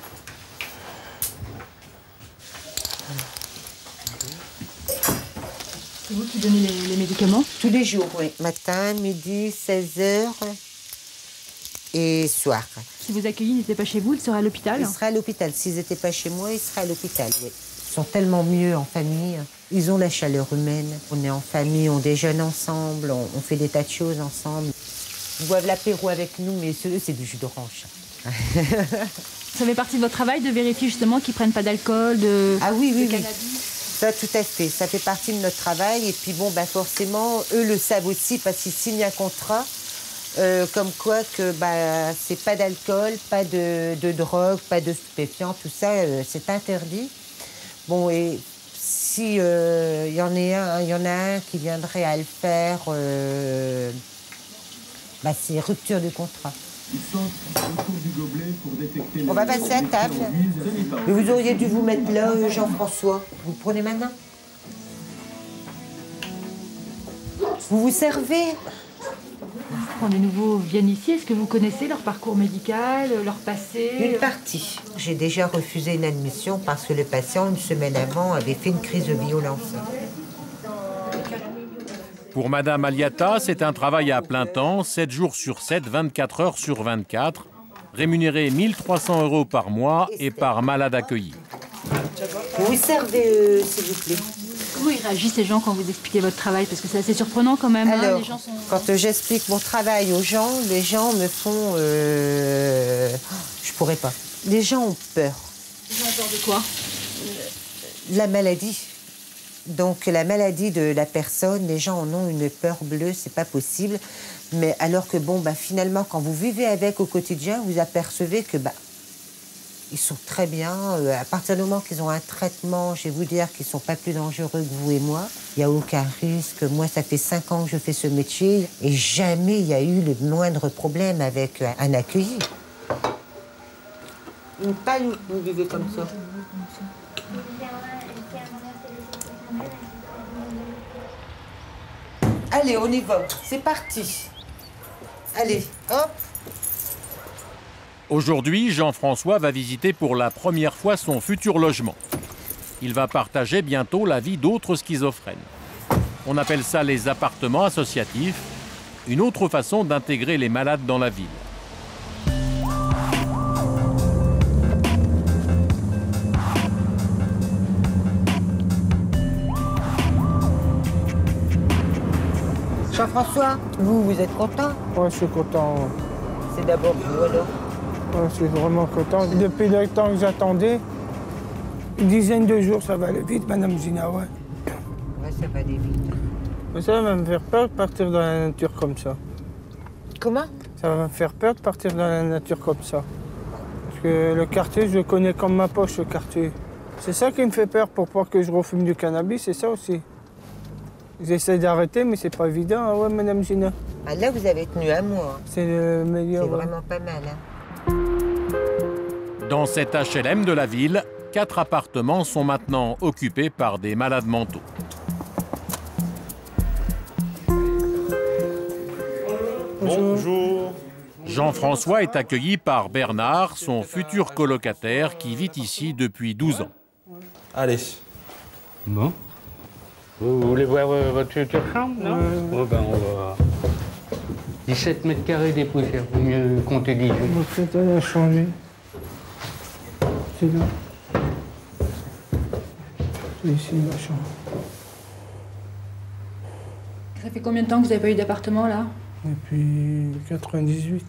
C'est vous qui donnez les, les médicaments? Tous les jours, oui. Matin, midi, seize heures et soir. Si vous accueillez, ils n'étaient pas chez vous, ils seraient à l'hôpital? Ils seraient à l'hôpital. S'ils n'étaient pas chez moi, ils seraient à l'hôpital, oui. Ils sont tellement mieux en famille. Ils ont la chaleur humaine. On est en famille, on déjeune ensemble, on, on fait des tas de choses ensemble. Ils boivent l'apéro avec nous, mais eux, c'est du jus d'orange. Ça fait partie de votre travail de vérifier justement qu'ils ne prennent pas d'alcool, de, ah oui, oui, de oui. cannabis? Ça, tout à fait. Ça fait partie de notre travail. Et puis, bon, bah, forcément, eux le savent aussi parce qu'ils signent un contrat euh, comme quoi que bah, c'est pas d'alcool, pas de, de drogue, pas de stupéfiants, tout ça, euh, c'est interdit. Bon, et si euh, y en est un, il y en a un qui viendrait à le faire, euh, bah, c'est rupture du contrat. On va passer à table. Mais vous auriez dû vous mettre là, Jean-François. Vous prenez maintenant? Vous vous servez? Quand les nouveaux viennent ici, est-ce que vous connaissez leur parcours médical, leur passé? Une partie. J'ai déjà refusé une admission parce que le patient, une semaine avant, avait fait une crise de violence. Pour Madame Aliata, c'est un travail à plein temps, sept jours sur sept, vingt-quatre heures sur vingt-quatre, rémunéré mille trois cents euros par mois et par malade accueilli. Vous vous servez, euh, s'il vous plaît. Comment ils réagissent les gens quand vous expliquez votre travail? Parce que c'est assez surprenant quand même. Alors, hein, les gens sont... quand euh, j'explique mon travail aux gens, les gens me font... Euh... Je pourrais pas. Les gens ont peur. Les gens ont peur de quoi? La maladie. Donc la maladie de la personne, les gens en ont une peur bleue, c'est pas possible. Mais alors que bon, bah, finalement, quand vous vivez avec au quotidien, vous apercevez que bah, ils sont très bien. Euh, à partir du moment qu'ils ont un traitement, je vais vous dire qu'ils sont pas plus dangereux que vous et moi. Il n'y a aucun risque. Moi, ça fait cinq ans que je fais ce métier et jamais il y a eu le moindre problème avec un, un accueilli. Pas nous, vous vivez comme ça. Allez, on y va. C'est parti. Allez, hop. Aujourd'hui, Jean-François va visiter pour la première fois son futur logement. Il va partager bientôt la vie d'autres schizophrènes. On appelle ça les appartements associatifs, une autre façon d'intégrer les malades dans la ville. Jean-François, vous, vous êtes content? Moi, je suis content. C'est d'abord vous, alors? Ouais, je suis vraiment content. Depuis le temps que j'attendais, une dizaine de jours, ça va aller vite, Madame Gina, ouais. Ouais, ça va aller vite. Mais ça va me faire peur de partir dans la nature comme ça. Comment? Ça va me faire peur de partir dans la nature comme ça. Parce que le quartier, je le connais comme ma poche, le quartier. C'est ça qui me fait peur pour pas que je refume du cannabis, c'est ça aussi. J'essaie d'arrêter, mais c'est pas évident, hein, ouais, Madame Gina. Ah, là, vous avez tenu un mois. C'est le meilleur. C'est ouais. vraiment pas mal, hein. Dans cet H L M de la ville, quatre appartements sont maintenant occupés par des malades mentaux. Bonjour. Jean-François est accueilli par Bernard, son futur colocataire qui vit ici depuis douze ans. Allez. Bon. Vous voulez voir euh, votre future chambre, non? Oh, ben, on va... dix-sept mètres carrés des poussières, vaut mieux compter dix-huit. En fait, elle a changé. C'est là. C'est ici, ma chambre. Ça fait combien de temps que vous n'avez pas eu d'appartement, là? Depuis quatre-vingt-dix-huit.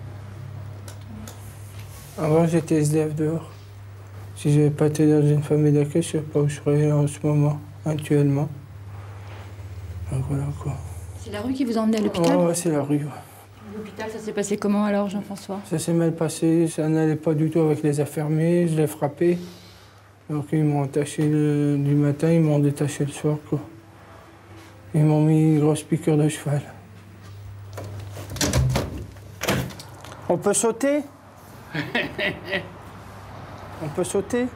Avant, j'étais S D F dehors. Si je n'avais pas été dans une famille d'accueil, je ne sais pas où je serais en ce moment, actuellement. Donc voilà quoi. C'est la rue qui vous a emmené à l'hôpital? Oh, ouais, c'est la rue. Ouais. L'hôpital, ça s'est passé comment alors, Jean-François? Ça s'est mal passé, ça n'allait pas du tout avec les infirmiers, je l'ai frappé. Donc ils m'ont attaché le... du matin, ils m'ont détaché le soir quoi. Ils m'ont mis une grosse piqûre de cheval. On peut sauter? On peut sauter?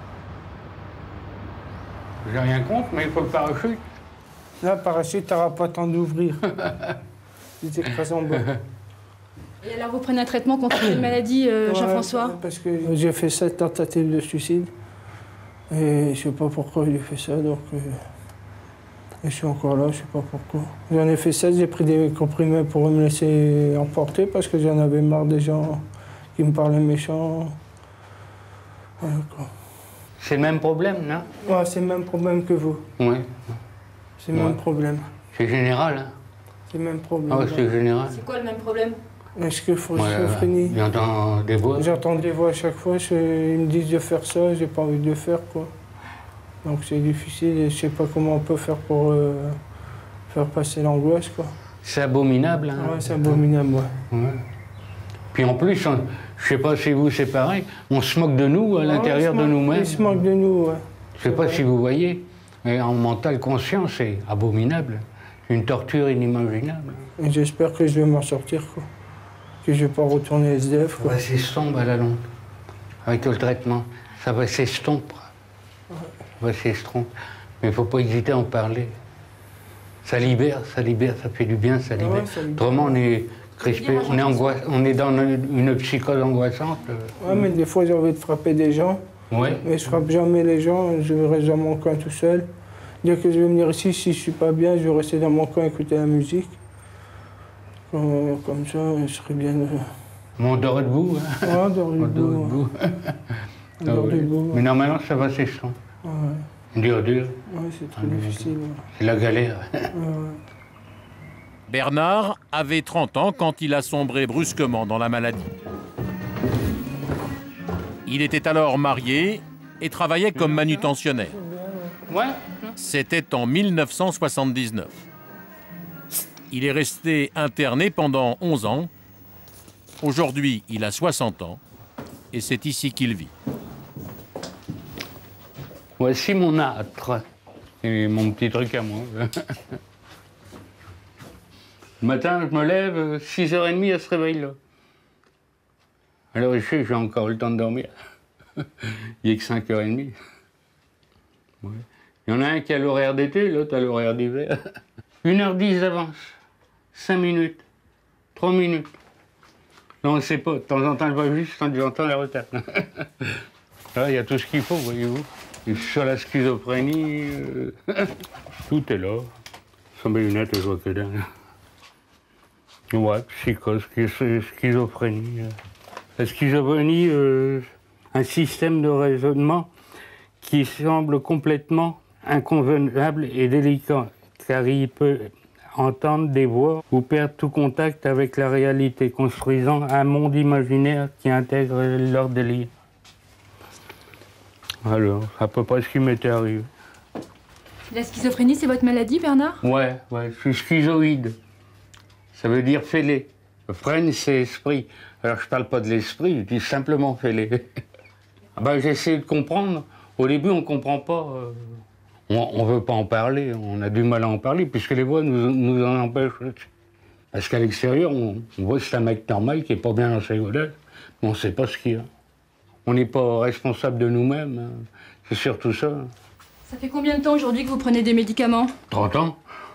J'ai rien contre, mais il faut le parachute. Là, le parachute, t'auras pas le temps d'ouvrir. Il t'écrase en bas. Et alors, vous prenez un traitement contre une maladie, euh, Ouais, Jean-François? Parce que j'ai fait sept tentatives de suicide. Et je sais pas pourquoi j'ai fait ça, donc... Euh, et je suis encore là, je sais pas pourquoi. J'en ai fait sept, j'ai pris des comprimés pour me laisser emporter parce que j'en avais marre des gens qui me parlaient méchants. Voilà, quoi. C'est le même problème, non? Ouais, c'est le même problème que vous. Oui. C'est le Ouais. même problème. C'est général, hein? C'est le même problème. Ah ouais, c'est général. C'est quoi le même problème? Est-ce que faut Ouais, schizophrénie? J'entends des voix. J'entends des voix à chaque fois, je- ils me disent de faire ça, j'ai pas envie de le faire, quoi. Donc c'est difficile et je sais pas comment on peut faire pour euh, faire passer l'angoisse, quoi. C'est abominable, hein? Ouais, c'est abominable, ouais. Ouais. Puis en plus, on- je sais pas si vous c'est pareil, on se moque de nous à l'intérieur Ouais, de ils se nous-mêmes. moquent- Ils se moquent de nous, ouais. Je sais pas si vous voyez, mais en mental conscient, c'est abominable. Une torture inimaginable. Et j'espère que je vais m'en sortir, quoi. Que je vais pas retourner S D F, Ça quoi. va s'estomper à la longue. Avec le traitement, ça va s'estomper. Ça va s'estomper. Mais il faut pas hésiter à en parler. Ça libère, ça libère, ça fait du bien, ça libère. Ouais, ça libère. Autrement, on est crispé, on est, angoisse, on est dans une, une psychose angoissante. Ouais, mais des fois j'ai envie de frapper des gens. Ouais. Mais je frappe jamais les gens, je reste dans mon coin tout seul. Dès que je vais venir ici, si je suis pas bien, je vais rester dans mon coin écouter la musique. Comme, comme ça, je serai bien. Mais on dort debout. Hein. Ouais, on dort On dort debout. debout. On dort Ah oui. debout. Mais normalement, ça va s'estomper. Ouais, Dur, dur. ouais c'est très Ah, difficile. Ouais. C'est la galère. Ouais, ouais. Bernard avait trente ans quand il a sombré brusquement dans la maladie. Il était alors marié et travaillait comme manutentionnaire. Ouais. C'était en mille neuf cent soixante-dix-neuf. Il est resté interné pendant onze ans. Aujourd'hui, il a soixante ans et c'est ici qu'il vit. Voici mon âtre et mon petit truc à moi. Le matin, je me lève, six heures trente, elle se réveille là. Alors je sais, j'ai encore le temps de dormir. Il n'est que cinq heures trente. Ouais. Il y en a un qui a l'horaire d'été, l'autre a l'horaire d'hiver. une heure dix d'avance, cinq minutes, trois minutes. Non, on ne sait pas, de temps en temps, je vois juste, de temps en temps, la retraite. Là, il y a tout ce qu'il faut, voyez-vous. Et sur la schizophrénie, euh, tout est là. Sans mes lunettes, je vois que dalle. Ouais, psychose, schizophrénie. La schizophrénie, euh, un système de raisonnement qui semble complètement inconvenable et délicat, car il peut entendre des voix ou perdre tout contact avec la réalité, construisant un monde imaginaire qui intègre leur délire. Alors, à peu près ce qui m'était arrivé. La schizophrénie, c'est votre maladie, Bernard? Ouais, ouais, je suis schizoïde. Ça veut dire fêlé. Phrène, c'est esprit. Alors, je parle pas de l'esprit, je dis simplement fêlé. Ah ben, j'essaie de comprendre. Au début, on comprend pas. Euh, on, on veut pas en parler, on a du mal à en parler, puisque les voix nous, nous en empêchent. Parce qu'à l'extérieur, on, on voit que c'est un mec normal qui est pas bien dans sa godette, mais on sait pas ce qu'il y a. On n'est pas responsable de nous-mêmes, hein. C'est surtout ça. Ça fait combien de temps aujourd'hui que vous prenez des médicaments? trente ans.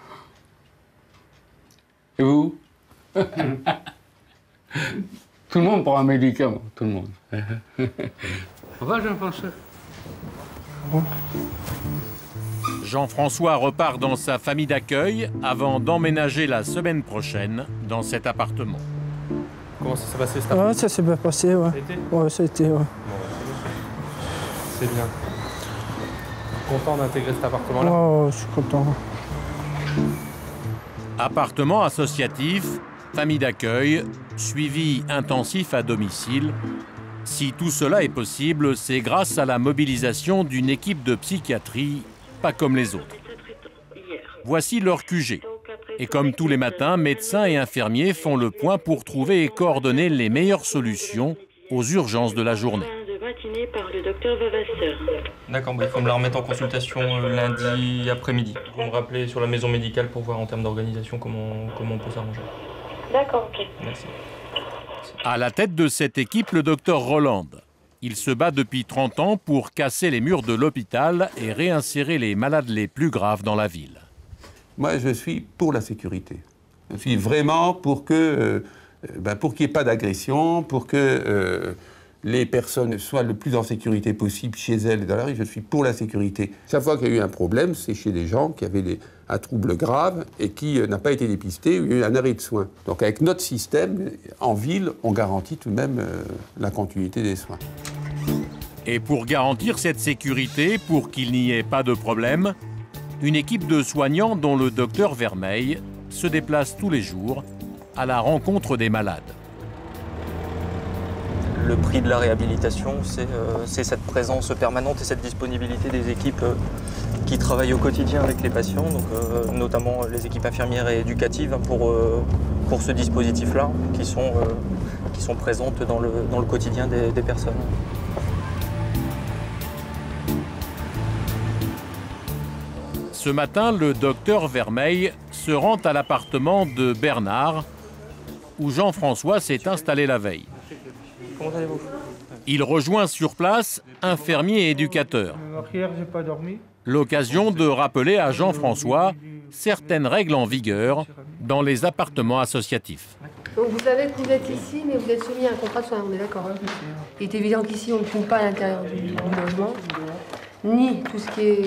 Et vous? Tout le monde prend un médicament, tout le monde. Va, Jean-François. Jean-François repart dans sa famille d'accueil avant d'emménager la semaine prochaine dans cet appartement. Comment ça s'est passé cet Ouais, après-midi? ça s'est bien passé, ouais. Ça a été? Ouais, ça a été, ouais. C'est bien. Content d'intégrer cet appartement-là? Ouais, ouais, je suis content. Appartement associatif, famille d'accueil, suivi intensif à domicile. Si tout cela est possible, c'est grâce à la mobilisation d'une équipe de psychiatrie, pas comme les autres. Voici leur Q G. Et comme tous les matins, médecins et infirmiers font le point pour trouver et coordonner les meilleures solutions aux urgences de la journée. Par le docteur Vavasseur. D'accord, bah, il faut me la remettre en consultation euh, lundi après-midi. Vous me rappelez sur la maison médicale pour voir en termes d'organisation comment, comment on peut s'arranger. D'accord, ok. Merci. À la tête de cette équipe, le docteur Roland. Il se bat depuis trente ans pour casser les murs de l'hôpital et réinsérer les malades les plus graves dans la ville. Moi, je suis pour la sécurité. Je suis vraiment pour que, euh, ben, pour qu'il n'y ait pas d'agression, pour que euh, les personnes soient le plus en sécurité possible chez elles et dans la rue. Je suis pour la sécurité. Chaque fois qu'il y a eu un problème, c'est chez des gens qui avaient des, un trouble grave et qui euh, n'a pas été dépisté ou il y a eu un arrêt de soins. Donc avec notre système, en ville, on garantit tout de même euh, la continuité des soins. Et pour garantir cette sécurité, pour qu'il n'y ait pas de problème, une équipe de soignants dont le docteur Vermeil se déplace tous les jours à la rencontre des malades. Le prix de la réhabilitation, c'est euh, cette présence permanente et cette disponibilité des équipes euh, qui travaillent au quotidien avec les patients, donc, euh, notamment les équipes infirmières et éducatives pour, euh, pour ce dispositif-là, qui, sont, euh, qui sont présentes dans le, dans le quotidien des, des personnes. Ce matin, le docteur Vermeil se rend à l'appartement de Bernard, où Jean-François s'est installé la veille. Comment allez-vous? Il rejoint sur place infirmier et éducateur. Hier, j'ai pas dormi. L'occasion de rappeler à Jean-François certaines règles en vigueur dans les appartements associatifs. Donc vous savez que vous êtes ici, mais vous êtes soumis à un contrat de soins, on est d'accord, hein? Il est évident qu'ici, on ne fume pas à l'intérieur du, du logement, ni tout ce qui est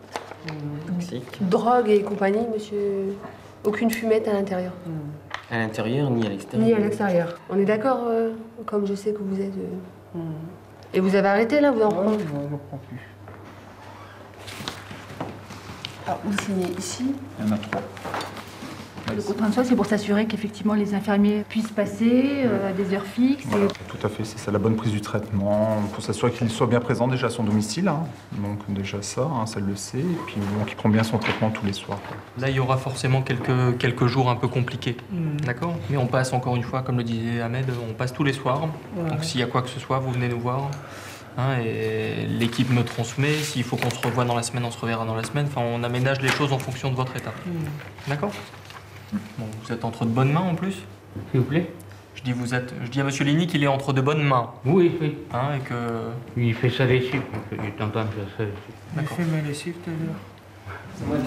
drogue et compagnie, monsieur. Aucune fumette à l'intérieur. À l'intérieur ni à l'extérieur? Ni à l'extérieur. On est d'accord, euh, comme je sais que vous êtes... Euh... Et vous avez arrêté là, vous en prenez? Non, je ne reprends plus. Alors, vous signez ici. Il y en a trois. Le contrat de soins, c'est pour s'assurer qu'effectivement les infirmiers puissent passer euh, à des heures fixes. Voilà, Et... tout à fait, c'est ça, la bonne prise du traitement, pour s'assurer qu'il soit bien présent déjà à son domicile, hein. Donc déjà ça, hein, ça le sait, et puis bon, qu'il prend bien son traitement tous les soirs, quoi. Là, il y aura forcément quelques, quelques jours un peu compliqués, Mm. d'accord? Mais on passe encore une fois, comme le disait Ahmed, on passe tous les soirs. Ouais. Donc s'il y a quoi que ce soit, vous venez nous voir. Hein, et l'équipe me transmet. S'il faut qu'on se revoie dans la semaine, on se reverra dans la semaine. Enfin, on aménage les choses en fonction de votre état. Mm. D'accord? Bon, vous êtes entre de bonnes mains en plus? S'il vous plaît? Je dis, vous êtes, je dis à Monsieur Ligny qu'il est entre de bonnes mains. Oui, oui. Hein, et que... Il fait sa lessive. Il est en train de faire sa lessive. J'ai fait ma lessive tout à l'heure.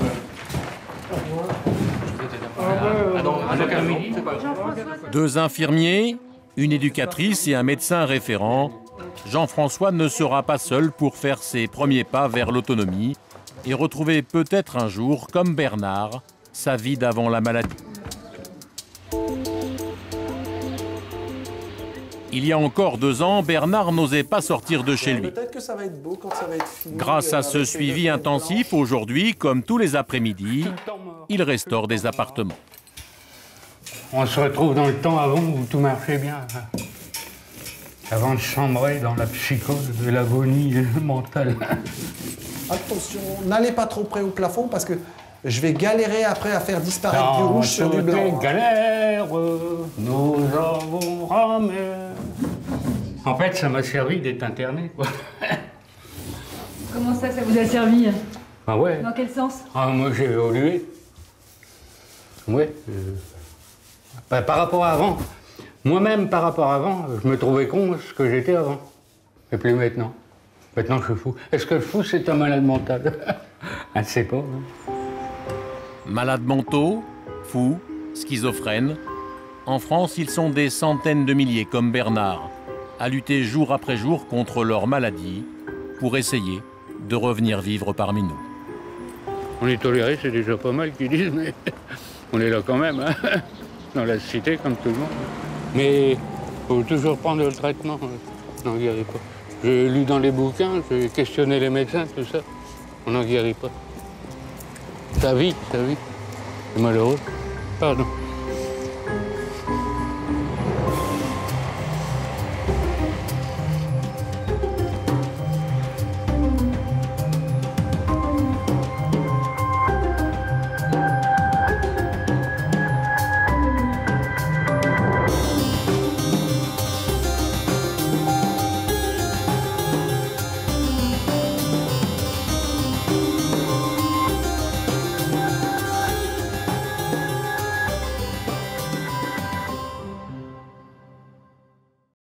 Ah non, à l'occasion, c'est pas grave. Deux infirmiers, une éducatrice et un médecin référent, Jean-François ne sera pas seul pour faire ses premiers pas vers l'autonomie et retrouver peut-être un jour, comme Bernard, sa vie d'avant la maladie. Il y a encore deux ans, Bernard n'osait pas sortir de chez lui. Peut-être que ça va être beau quand ça va être fini. Grâce à ce suivi intensif, aujourd'hui, comme tous les après-midi, il restaure des appartements. On se retrouve dans le temps avant où tout marchait bien. Avant de chambrer dans la psychose de l'agonie mentale. Attention, n'allez pas trop près au plafond parce que je vais galérer après à faire disparaître Dans du rouge sur du blanc. toutes les galères, nous avons ramé. En fait, ça m'a servi d'être interné, quoi. Comment ça, ça vous a servi? Ah ouais. Dans quel sens? Ah, moi, j'ai évolué. Ouais. Euh... Bah, par rapport à avant. Moi-même, par rapport à avant, je me trouvais con ce que j'étais avant. Et plus maintenant. Maintenant, je suis fou. Est-ce que le fou, c'est un malade mental? Je ne sais pas. Hein. Malades mentaux, fous, schizophrènes. En France, ils sont des centaines de milliers, comme Bernard, à lutter jour après jour contre leur maladie pour essayer de revenir vivre parmi nous. On est toléré, c'est déjà pas mal qu'ils disent, mais on est là quand même, hein, dans la cité comme tout le monde. Mais il faut toujours prendre le traitement, on n'en guérit pas. J'ai lu dans les bouquins, j'ai questionné les médecins, tout ça, on n'en guérit pas. Ça vit, ça vit. C'est malheureux. Pardon.